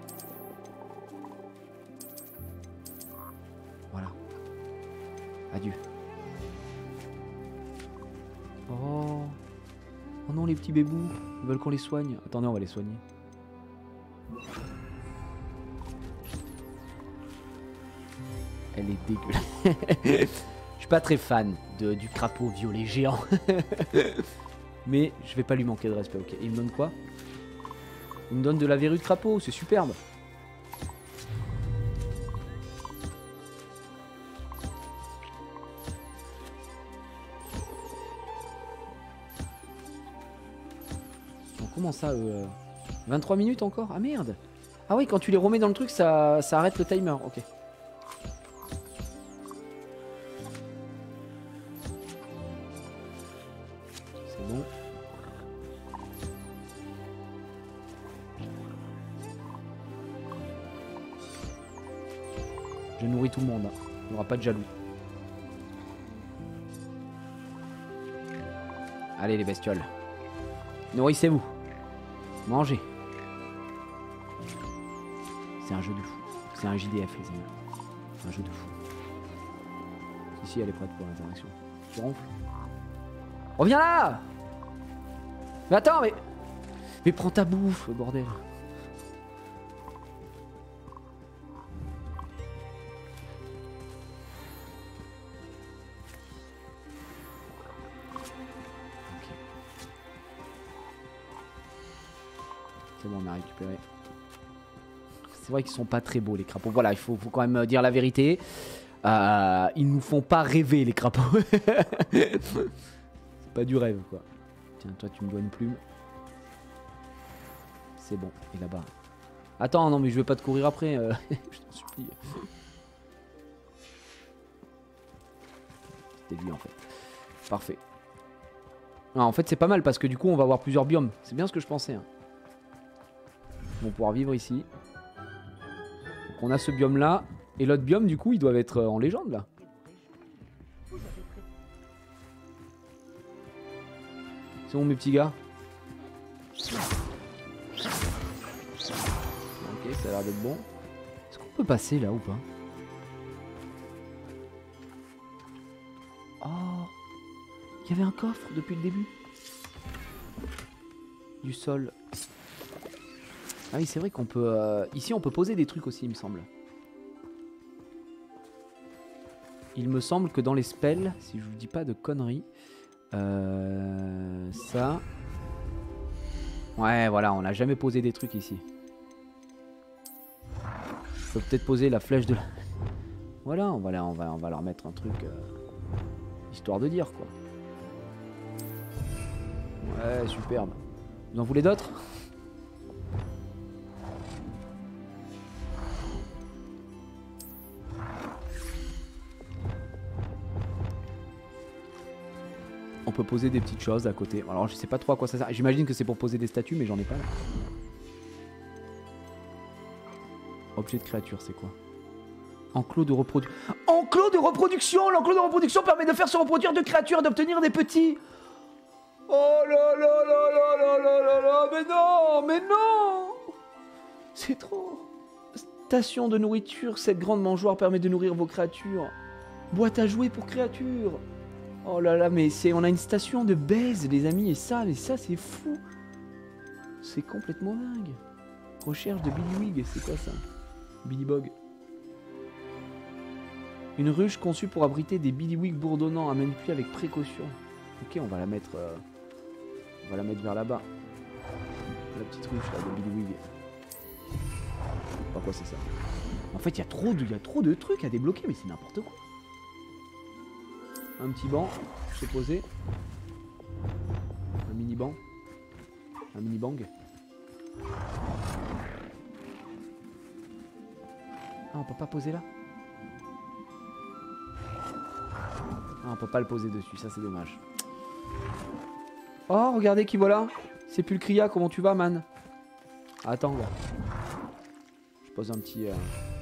Voilà. Adieu. Oh. Oh non, les petits bébous. Ils veulent qu'on les soigne. Attendez, on va les soigner. Elle est dégueulasse. Je suis pas très fan du crapaud violet géant. Mais je vais pas lui manquer de respect. Ok, il me donne quoi? Il me donne de la verrue de crapaud, c'est superbe. Bon, comment ça 23 minutes encore? Ah merde. Ah oui, quand tu les remets dans le truc, ça arrête le timer. Ok. Je nourris tout le monde, hein. Il n'y aura pas de jaloux. Allez les bestioles. Nourrissez-vous. Mangez. C'est un jeu de fou. C'est un JDF les amis. C'est un jeu de fou. Ici elle est prête pour l'interaction. Tu ronfles. Reviens là. Mais attends mais prends ta bouffe bordel. C'est bon, on a récupéré. C'est vrai qu'ils sont pas très beaux les crapauds. Voilà, il faut quand même dire la vérité. Ils nous font pas rêver les crapauds. C'est pas du rêve quoi. Tiens, toi tu me dois une plume. C'est bon, et là-bas. Attends, non mais je vais pas te courir après. Je t'en supplie. C'était lui en fait. Parfait. Non, en fait c'est pas mal parce que du coup on va avoir plusieurs biomes. C'est bien ce que je pensais. Hein. Ils vont pouvoir vivre ici. Donc on a ce biome là. Et l'autre biome du coup ils doivent être en légende là. C'est où mes petits gars? Ok, ça a l'air d'être bon. Est-ce qu'on peut passer là ou pas? Oh, il y avait un coffre depuis le début. Du sol. Ah oui, c'est vrai qu'on peut... Ici, on peut poser des trucs aussi, il me semble. Il me semble que dans les spells, si je vous dis pas de conneries, ça... Ouais, voilà, on n'a jamais posé des trucs ici. Je peux peut-être poser la flèche de... Voilà, on va leur mettre un truc... histoire de dire, quoi. Ouais, superbe. Vous en voulez d'autres? On peut poser des petites choses à côté. Alors je sais pas trop à quoi ça sert. J'imagine que c'est pour poser des statues, mais j'en ai pas là. Objet de créature, c'est quoi? Enclos de reproduction. Enclos de reproduction! L'enclos de reproduction permet de faire se reproduire de créatures et d'obtenir des petits. Oh là là là là là là là là. Mais non, mais non. C'est trop. Station de nourriture. Cette grande mangeoire permet de nourrir vos créatures. Boîte à jouer pour créatures. Oh là là, mais on a une station de baise, les amis. Et ça c'est fou. C'est complètement dingue. Recherche de Billywig. C'est quoi ça? Billybog. Une ruche conçue pour abriter des Billywig bourdonnants à manipuler avec précaution. Ok, on va la mettre vers là-bas. La petite ruche là de Billywig. Je sais pas quoi c'est ça. En fait, il y a trop de trucs à débloquer, mais c'est n'importe quoi. Un petit banc, se poser. Un mini banc. Un mini bang. Ah, on peut pas poser là? Ah, on peut pas le poser dessus, ça c'est dommage. Oh, regardez qui voilà. C'est Pulcria, comment tu vas, man? Attends, là. Je pose un petit...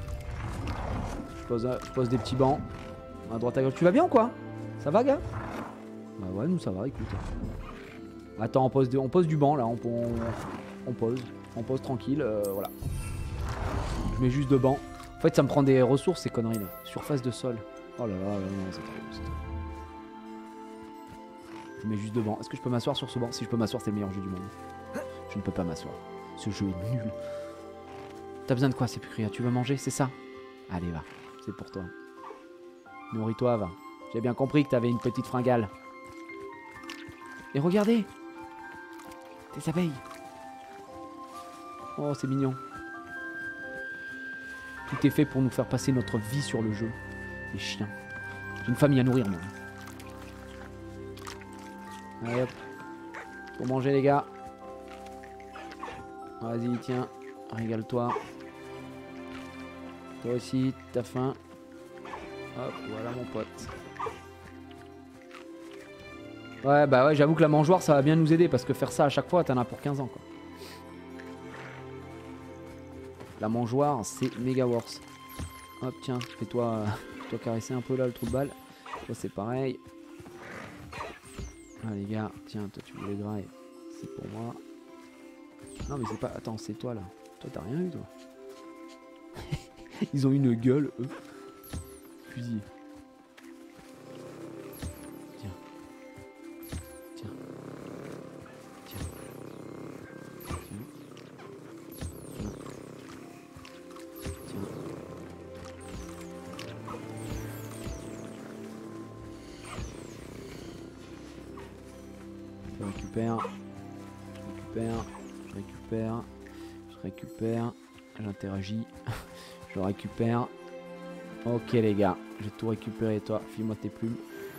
Je pose des petits bancs. À droite à gauche. Tu vas bien ou quoi? Ça va, gars? Bah ouais, nous ça va, écoute. Attends, on pose du banc, là. On pose tranquille, voilà. Je mets juste de banc. En fait, ça me prend des ressources, ces conneries, là. Surface de sol. Oh là là, non, c'est trop. Je mets juste de banc. Est-ce que je peux m'asseoir sur ce banc? Si je peux m'asseoir, c'est le meilleur jeu du monde. Je ne peux pas m'asseoir. Ce jeu est nul. T'as besoin de quoi, c'est Pulcria? Tu veux manger, c'est ça? Allez, va. C'est pour toi. Nourris-toi, va. J'ai bien compris que t'avais une petite fringale. Et regardez! Des abeilles. Oh, c'est mignon. Tout est fait pour nous faire passer notre vie sur le jeu. Les chiens. J'ai une famille à nourrir, moi. Allez hop. Pour manger, les gars. Vas-y, tiens. Régale-toi. Toi aussi, t'as faim. Hop, voilà mon pote. Ouais, bah ouais, j'avoue que la mangeoire, ça va bien nous aider. Parce que faire ça à chaque fois, t'en as pour 15 ans, quoi. La mangeoire, c'est méga worse. Hop, tiens, fais-toi caresser un peu là, le trou de balle. Toi, c'est pareil. Ah, les gars, tiens, toi, tu voulais grailler. C'est pour moi. Non, mais c'est pas... Attends, c'est toi, là. Toi, t'as rien eu, toi. Ils ont une gueule, eux. Fusil. Tiens. Tiens. Tiens. Tiens. Tiens. Je récupère. Je récupère. J'interagis. Je récupère. Ok les gars, j'ai tout récupéré toi. File-moi tes plumes.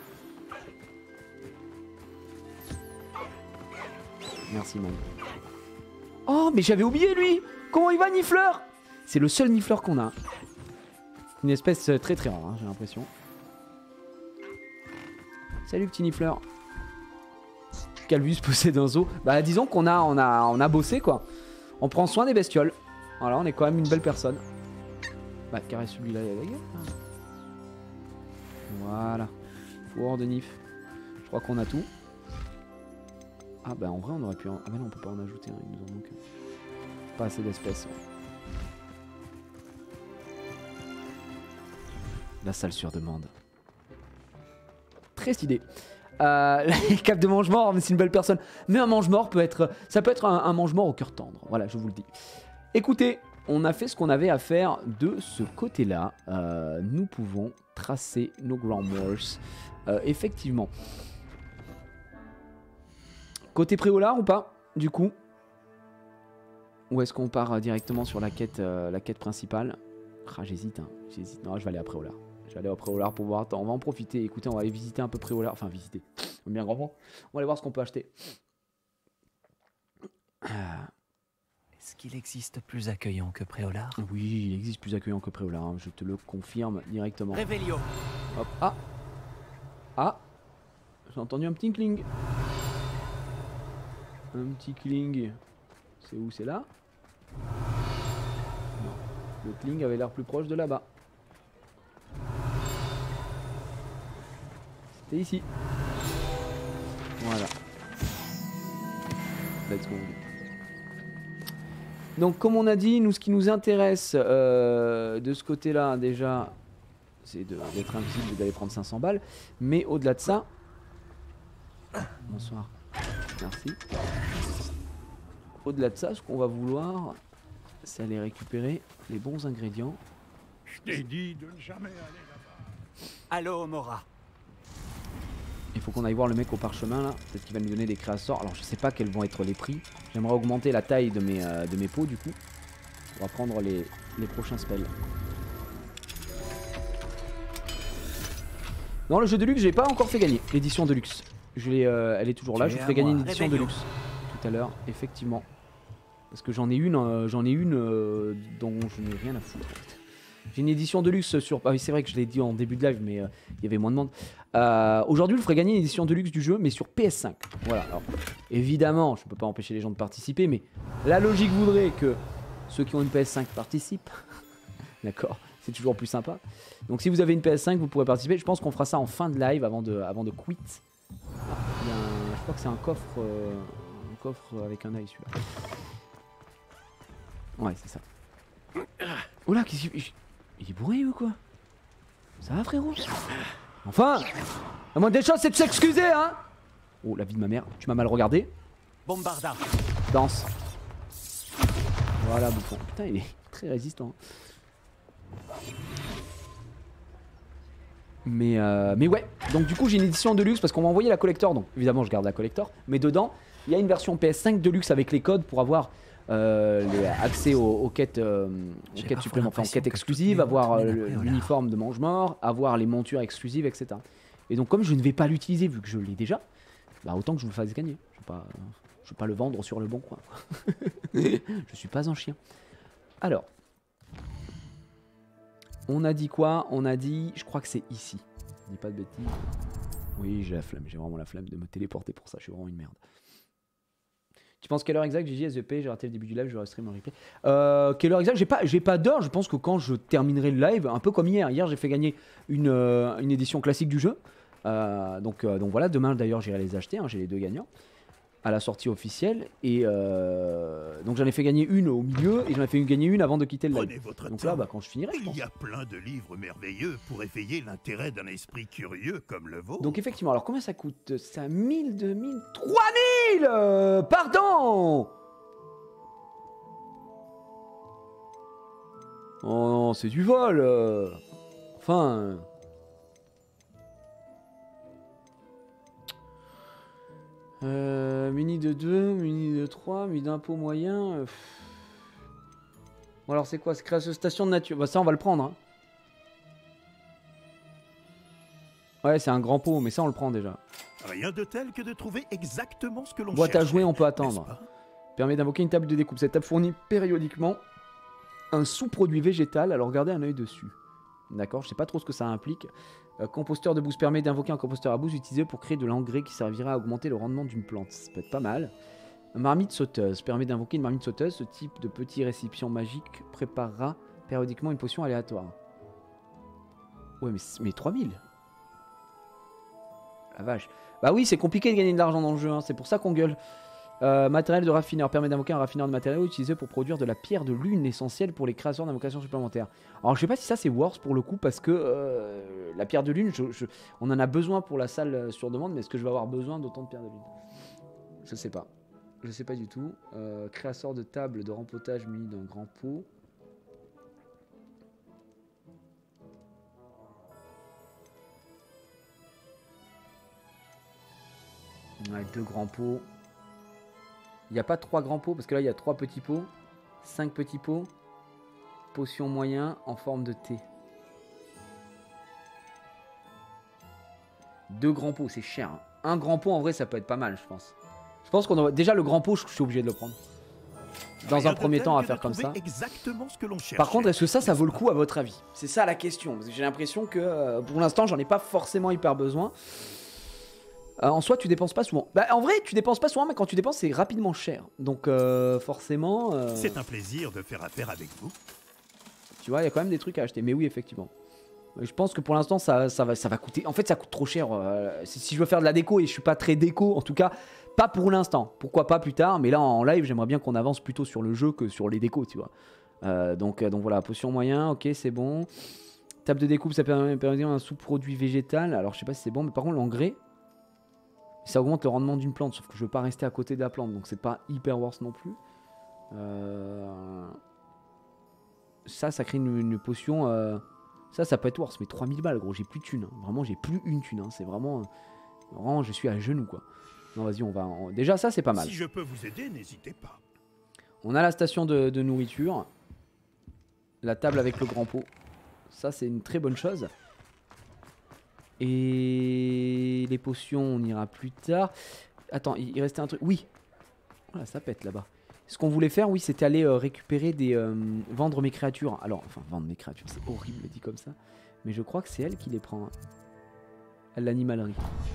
Merci man. Oh mais j'avais oublié lui. Comment il va Nifleur? C'est le seul Nifleur qu'on a. Une espèce très très rare, hein, j'ai l'impression. Salut petit Nifleur. Calvus possède un zoo. Bah disons qu'on a bossé quoi. On prend soin des bestioles. Voilà, on est quand même une belle personne. Bah caresse celui-là, la gueule. Voilà. Four de Nif. Je crois qu'on a tout. Ah bah en vrai on aurait pu en... Ah bah non on peut pas en ajouter, hein. Il nous en manque. Pas assez d'espèces. La salle sur demande. Très stylé. Les capes de mange-mort, mais c'est une belle personne. Mais un mange-mort peut être... Ça peut être un mange-mort au cœur tendre. Voilà, je vous le dis. Écoutez, on a fait ce qu'on avait à faire de ce côté-là. Nous pouvons tracer nos Grand Morse. Effectivement. Côté Préolard ou pas, du coup? Ou est-ce qu'on part directement sur la quête principale? Ah, j'hésite, hein. J'hésite. Non, je vais aller à Préolard. Je vais aller au Préolard pour voir. Attends, on va en profiter. Écoutez, on va aller visiter un peu Préolard. Enfin, visiter. Bien grand mot. On va aller voir ce qu'on peut acheter. Est-ce qu'il existe plus accueillant que Préolard? Oui, il existe plus accueillant que Préolard. Hein. Je te le confirme directement. Révélio. Hop. Ah. Ah. J'ai entendu un petit cling. Un petit cling. C'est où? C'est là? Non. Le cling avait l'air plus proche de là-bas. C'était ici. Voilà. Let's go. Donc comme on a dit, nous ce qui nous intéresse de ce côté-là déjà, c'est d'être invisible et d'aller prendre 500 balles. Mais au-delà de ça... Bonsoir. Merci. Au-delà de ça, ce qu'on va vouloir, c'est aller récupérer les bons ingrédients. Je t'ai dit de ne jamais aller là-bas. Allô, Mora. Il faut qu'on aille voir le mec au parchemin là. Peut-être qu'il va nous donner des créasseurs. Alors je sais pas quels vont être les prix. J'aimerais augmenter la taille de mes pots du coup. On va prendre les prochains spells. Non, le jeu de luxe, j'ai pas encore fait gagner. L'édition de luxe. Elle est toujours là. Je vous ferai gagner une édition de luxe tout à l'heure, effectivement. Parce que j'en ai une dont je n'ai rien à foutre. J'ai une édition de luxe sur... Ah oui, c'est vrai que je l'ai dit en début de live, mais il y avait moins de monde. Aujourd'hui, je ferai gagner une édition de luxe du jeu, mais sur PS5. Voilà. Alors, évidemment, je ne peux pas empêcher les gens de participer, mais la logique voudrait que ceux qui ont une PS5 participent. D'accord, c'est toujours plus sympa. Donc si vous avez une PS5, vous pourrez participer. Je pense qu'on fera ça en fin de live avant de quit. Je crois que c'est un coffre avec un œil celui-là. Ouais, c'est ça. Oh là, qu'est-ce qu'il... Il est bourré ou quoi? Ça va, frérot? Enfin, la moindre des choses, c'est de s'excuser, hein. Oh, la vie de ma mère, tu m'as mal regardé. Bombarda. Danse. Voilà, bouffon. Putain, il est très résistant. Mais ouais, donc du coup j'ai une édition de luxe parce qu'on m'a envoyé la collector, donc évidemment je garde la collector, mais dedans il y a une version PS5 de luxe avec les codes pour avoir accès aux quêtes supplémentaires, aux quêtes exclusives, avoir l'uniforme de mange-mort, avoir les montures exclusives, etc. Et donc comme je ne vais pas l'utiliser vu que je l'ai déjà, bah autant que je me fasse gagner. Je vais pas le vendre sur le bon coin. Je suis pas un chien. Alors. On a dit quoi? On a dit... Je crois que c'est ici. Je dis pas de bêtises. Oui, j'ai la flemme. J'ai vraiment la flemme de me téléporter pour ça. Je suis vraiment une merde. Tu penses quelle heure exacte, Gigi, SVP? J'ai raté le début du live, je vais stream en replay. Quelle heure exacte? J'ai pas d'heure. Je pense que quand je terminerai le live, un peu comme hier. Hier, j'ai fait gagner une édition classique du jeu. Donc voilà, demain d'ailleurs, j'irai les acheter. Hein, j'ai les deux gagnants à la sortie officielle. Et donc j'en ai fait gagner une au milieu et j'en ai fait gagner une avant de quitter le live. Donc là, bah, quand je finirai, je pense. Il y a plein de livres merveilleux pour éveiller l'intérêt d'un esprit curieux comme le vôtre. Donc effectivement, alors combien ça coûte? Ça 1000, 2000, 3000 pardon. Oh non, c'est du vol. Enfin... muni de 2, muni de 3, muni d'impôt moyen. Bon alors c'est quoi? C'est création de station de nature. Bah ça on va le prendre. Hein. Ouais c'est un grand pot mais ça on le prend déjà. Rien de tel que de trouver exactement ce que l'on cherche. Boîte à jouer on peut attendre. Permet d'invoquer une table de découpe. Cette table fournit périodiquement un sous-produit végétal. Alors gardez un œil dessus. D'accord, je sais pas trop ce que ça implique. Composteur de bouse permet d'invoquer un composteur à bouse utilisé pour créer de l'engrais qui servira à augmenter le rendement d'une plante. Ça peut être pas mal. Marmite sauteuse permet d'invoquer une marmite sauteuse. Ce type de petit récipient magique préparera périodiquement une potion aléatoire. Ouais, mais 3000. La vache. Bah oui, c'est compliqué de gagner de l'argent dans le jeu. Hein. C'est pour ça qu'on gueule. Matériel de raffineur permet d'invoquer un raffineur de matériaux utilisé pour produire de la pierre de lune essentielle pour les créations d'invocations supplémentaires. Alors je sais pas si ça c'est worse pour le coup parce que la pierre de lune, on en a besoin pour la salle sur demande, mais est-ce que je vais avoir besoin d'autant de pierres de lune? Je sais pas. Je sais pas du tout. Créateur de table de rempotage muni d'un grand pot. Ouais, 2 grands pots. Il n'y a pas 3 grands pots parce que là il y a 3 petits pots, 5 petits pots, potion moyen en forme de thé. 2 grands pots, c'est cher. Hein. Un grand pot en vrai ça peut être pas mal je pense. Je pense qu'on doit... Déjà le grand pot je suis obligé de le prendre. Dans un premier temps à faire comme ça. Exactement ce que l'on cherche. Par contre est-ce que ça vaut le coup à votre avis? C'est ça la question. J'ai l'impression que pour l'instant j'en ai pas forcément hyper besoin. En soi, tu dépenses pas souvent. Bah, en vrai, tu dépenses pas souvent, mais quand tu dépenses, c'est rapidement cher. Donc, forcément. C'est un plaisir de faire affaire avec vous. Tu vois, il y a quand même des trucs à acheter. Mais oui, effectivement. Je pense que pour l'instant ça va coûter. En fait ça coûte trop cher. Si je veux faire de la déco et je suis pas très déco, en tout cas pas pour l'instant. Pourquoi pas plus tard. Mais là en live j'aimerais bien qu'on avance plutôt sur le jeu que sur les décos, tu vois. Donc voilà, potion moyen, ok c'est bon. Table de découpe, ça permet un sous-produit végétal. Alors je sais pas si c'est bon, mais par contre l'engrais, ça augmente le rendement d'une plante. Sauf que je veux pas rester à côté de la plante, donc c'est pas hyper worse non plus. Ça crée une potion. Ça peut être worse, mais 3000 balles, gros, j'ai plus de thunes. Hein. Vraiment, j'ai plus une thune. Hein. C'est vraiment, je suis à genoux, quoi. Non, vas-y, on va. Déjà, ça, c'est pas mal. Si je peux vous aider, n'hésitez pas. On a la station de nourriture. La table avec le grand pot. Ça, c'est une très bonne chose. Et les potions, on ira plus tard. Attends, il restait un truc. Oui. Voilà, ça pète là-bas. Ce qu'on voulait faire, oui, c'était aller récupérer des... vendre mes créatures. Alors, enfin, vendre mes créatures, c'est horrible dit comme ça. Mais je crois que c'est elle qui les prend. Hein. À l'animalerie.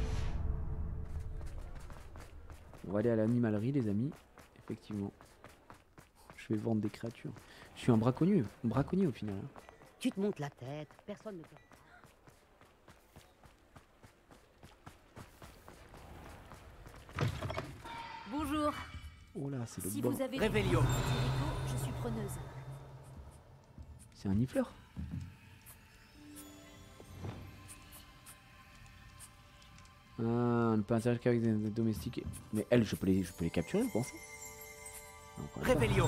On va aller à l'animalerie, les amis. Effectivement. Je vais vendre des créatures. Je suis un braconnier au final. Hein. Tu te montes la tête, personne ne te... Bonjour. Oh là, c'est le Si bon. vous avez Révélio. je suis preneuse. C'est un nifleur. Ah, on ne peut interagir qu'avec des domestiques. Mais elle, je peux les capturer, vous pensez? Révélio.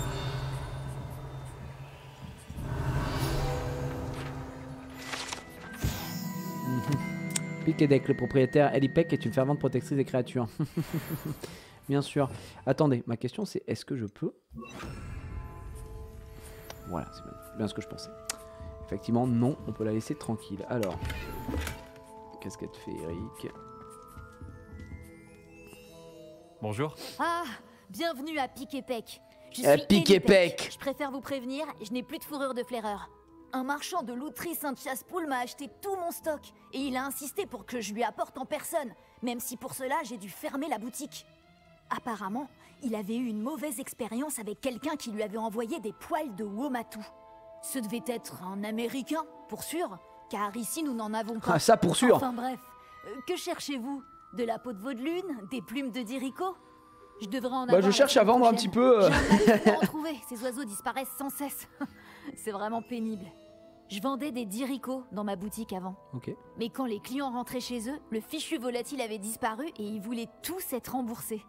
Piquedec, le propriétaire Elipec est une fervente protectrice des créatures. Bien sûr. Attendez, ma question c'est est-ce que je peux... Voilà, c'est bien ce que je pensais. Effectivement, non, on peut la laisser tranquille. Alors, casquette féerique. Bonjour. Ah, bienvenue à Pic et Pec. Je suis Pic et Ellie Peck. Pec. Je préfère vous prévenir, je n'ai plus de fourrure de flaireur. Un marchand de louterie Sainte-Chasse-Poule m'a acheté tout mon stock et il a insisté pour que je lui apporte en personne, même si pour cela j'ai dû fermer la boutique. Apparemment, il avait eu une mauvaise expérience avec quelqu'un qui lui avait envoyé des poils de Womatu. Ce devait être un Américain, pour sûr, car ici nous n'en avons pas. Ah, ça pour sûr. Enfin bref, que cherchez-vous? De la peau de vaudelune? Des plumes de dirico? Je devrais en avoir. Bah, je cherche à vendre un petit peu. J'ai un mal à en trouver. Ces oiseaux disparaissent sans cesse. C'est vraiment pénible. Je vendais des diricots dans ma boutique avant. Ok. Mais quand les clients rentraient chez eux, le fichu volatile avait disparu et ils voulaient tous être remboursés.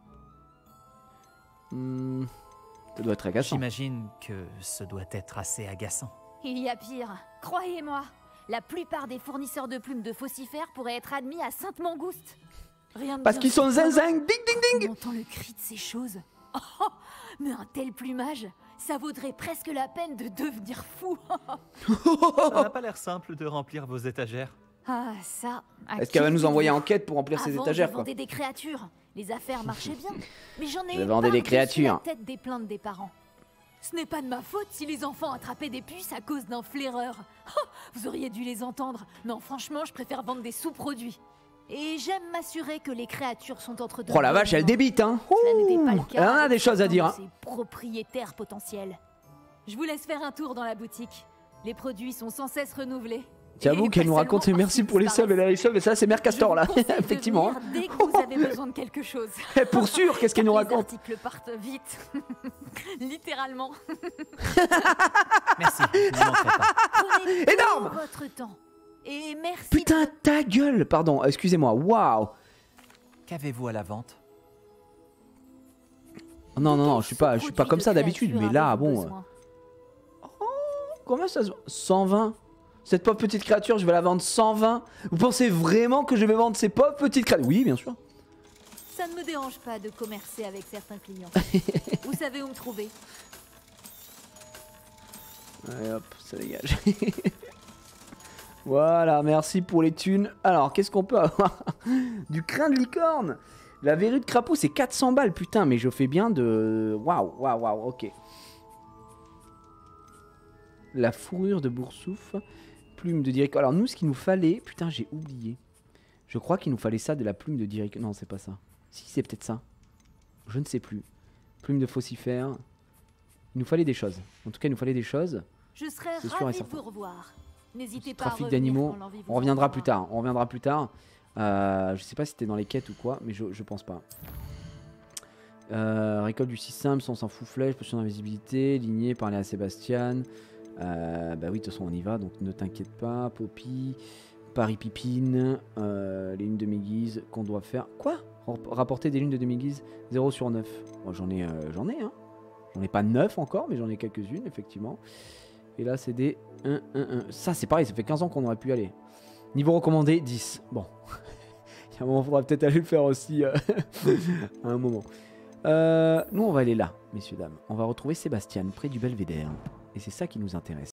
Ça doit être agaçant. J'imagine que ce doit être assez agaçant. Il y a pire. Croyez-moi, la plupart des fournisseurs de plumes de faucifères pourraient être admis à Sainte-Mangouste. Rien de Parce bien qu'ils sont surprenant. zinzing, ding ding ding. On entend le cri de ces choses. Oh, mais un tel plumage, ça vaudrait presque la peine de devenir fou. Ça n'a pas l'air simple de remplir vos étagères. Ah, ça. Est-ce qu'elle va nous envoyer en quête pour remplir ses Avant, étagères, je quoi? vendais des créatures. Les affaires marchaient bien. Mais j'en ai Je eu vendais des créatures. la tête des plaintes des parents. Ce n'est pas de ma faute si les enfants attrapaient des puces à cause d'un flaireur. Oh, vous auriez dû les entendre. Non, franchement, je préfère vendre des sous-produits. Et j'aime m'assurer que les créatures sont entre deux. Oh la vache, elle débite, hein. Cela n'était pas le cas Elle en a avec des choses à certains dire, de hein. ses propriétaires potentiels. Je vous laisse faire un tour dans la boutique. Les produits sont sans cesse renouvelés. J'avoue Et qu'elle pas nous raconte seulement merci parce pour les qu'ils subs et les subs, et ça c'est Mère Castor là, Je vous conseille de effectivement. venir dès que vous avez besoin de quelque chose. Pour sûr, qu'est-ce qu'elle nous Les raconte? articles partent vite. Littéralement. Merci, je ne manquerai pas. Prenez tout Énorme votre temps. Et merci. Putain, ta gueule. Pardon, excusez-moi, waouh. Qu'avez-vous à la vente? Non, non, non, je suis pas comme ça d'habitude, mais là, bon. Besoin. Combien ça se vend? 120. Cette pauvre petite créature, je vais la vendre 120. Vous pensez vraiment que je vais vendre ces pauvres petites créatures? Oui, bien sûr. Ça ne me dérange pas de commercer avec certains clients. Vous savez où me trouver. Allez hop, ça dégage. Voilà, merci pour les thunes. Alors, qu'est-ce qu'on peut avoir? Du crin de licorne. La verrue de crapaud, c'est 400 balles, putain, mais je fais bien de... Waouh, waouh, waouh, ok. La fourrure de boursouf. Plume de direct. Alors, nous, ce qu'il nous fallait... Putain, j'ai oublié. Je crois qu'il nous fallait ça, de la plume de direct. Non, c'est pas ça. Si, c'est peut-être ça. Je ne sais plus. Plume de faucifère. Il nous fallait des choses. En tout cas, il nous fallait des choses. Je serais C'est sûr et ravie de certain. vous revoir. N'hésitez pas à Trafic revenir d'animaux. quand l'envie vous On reviendra en plus prendra. tard. On reviendra plus tard. Je sais pas si c'était dans les quêtes ou quoi, mais je pense pas. Récolte du 6 simple, on s'en fout, flèche, potion d'invisibilité, lignée, parler à Sébastien. Bah oui, de toute façon on y va, donc ne t'inquiète pas. Poppy, Paris Pipine, les lunes de Méguise qu'on doit faire. Quoi? Rapporter des lunes de Méguise 0 sur 9. Bon, j'en ai, hein. J'en ai pas 9 encore, mais j'en ai quelques-unes, effectivement. Et là, c'est des 1, 1, 1. Ça, c'est pareil, ça fait 15 ans qu'on aurait pu aller. Niveau recommandé, 10. Bon. Il y a un moment, il faudra peut-être aller le faire aussi à un moment. Nous, on va aller là, messieurs, dames. On va retrouver Sébastien, près du Belvédère. Et c'est ça qui nous intéresse.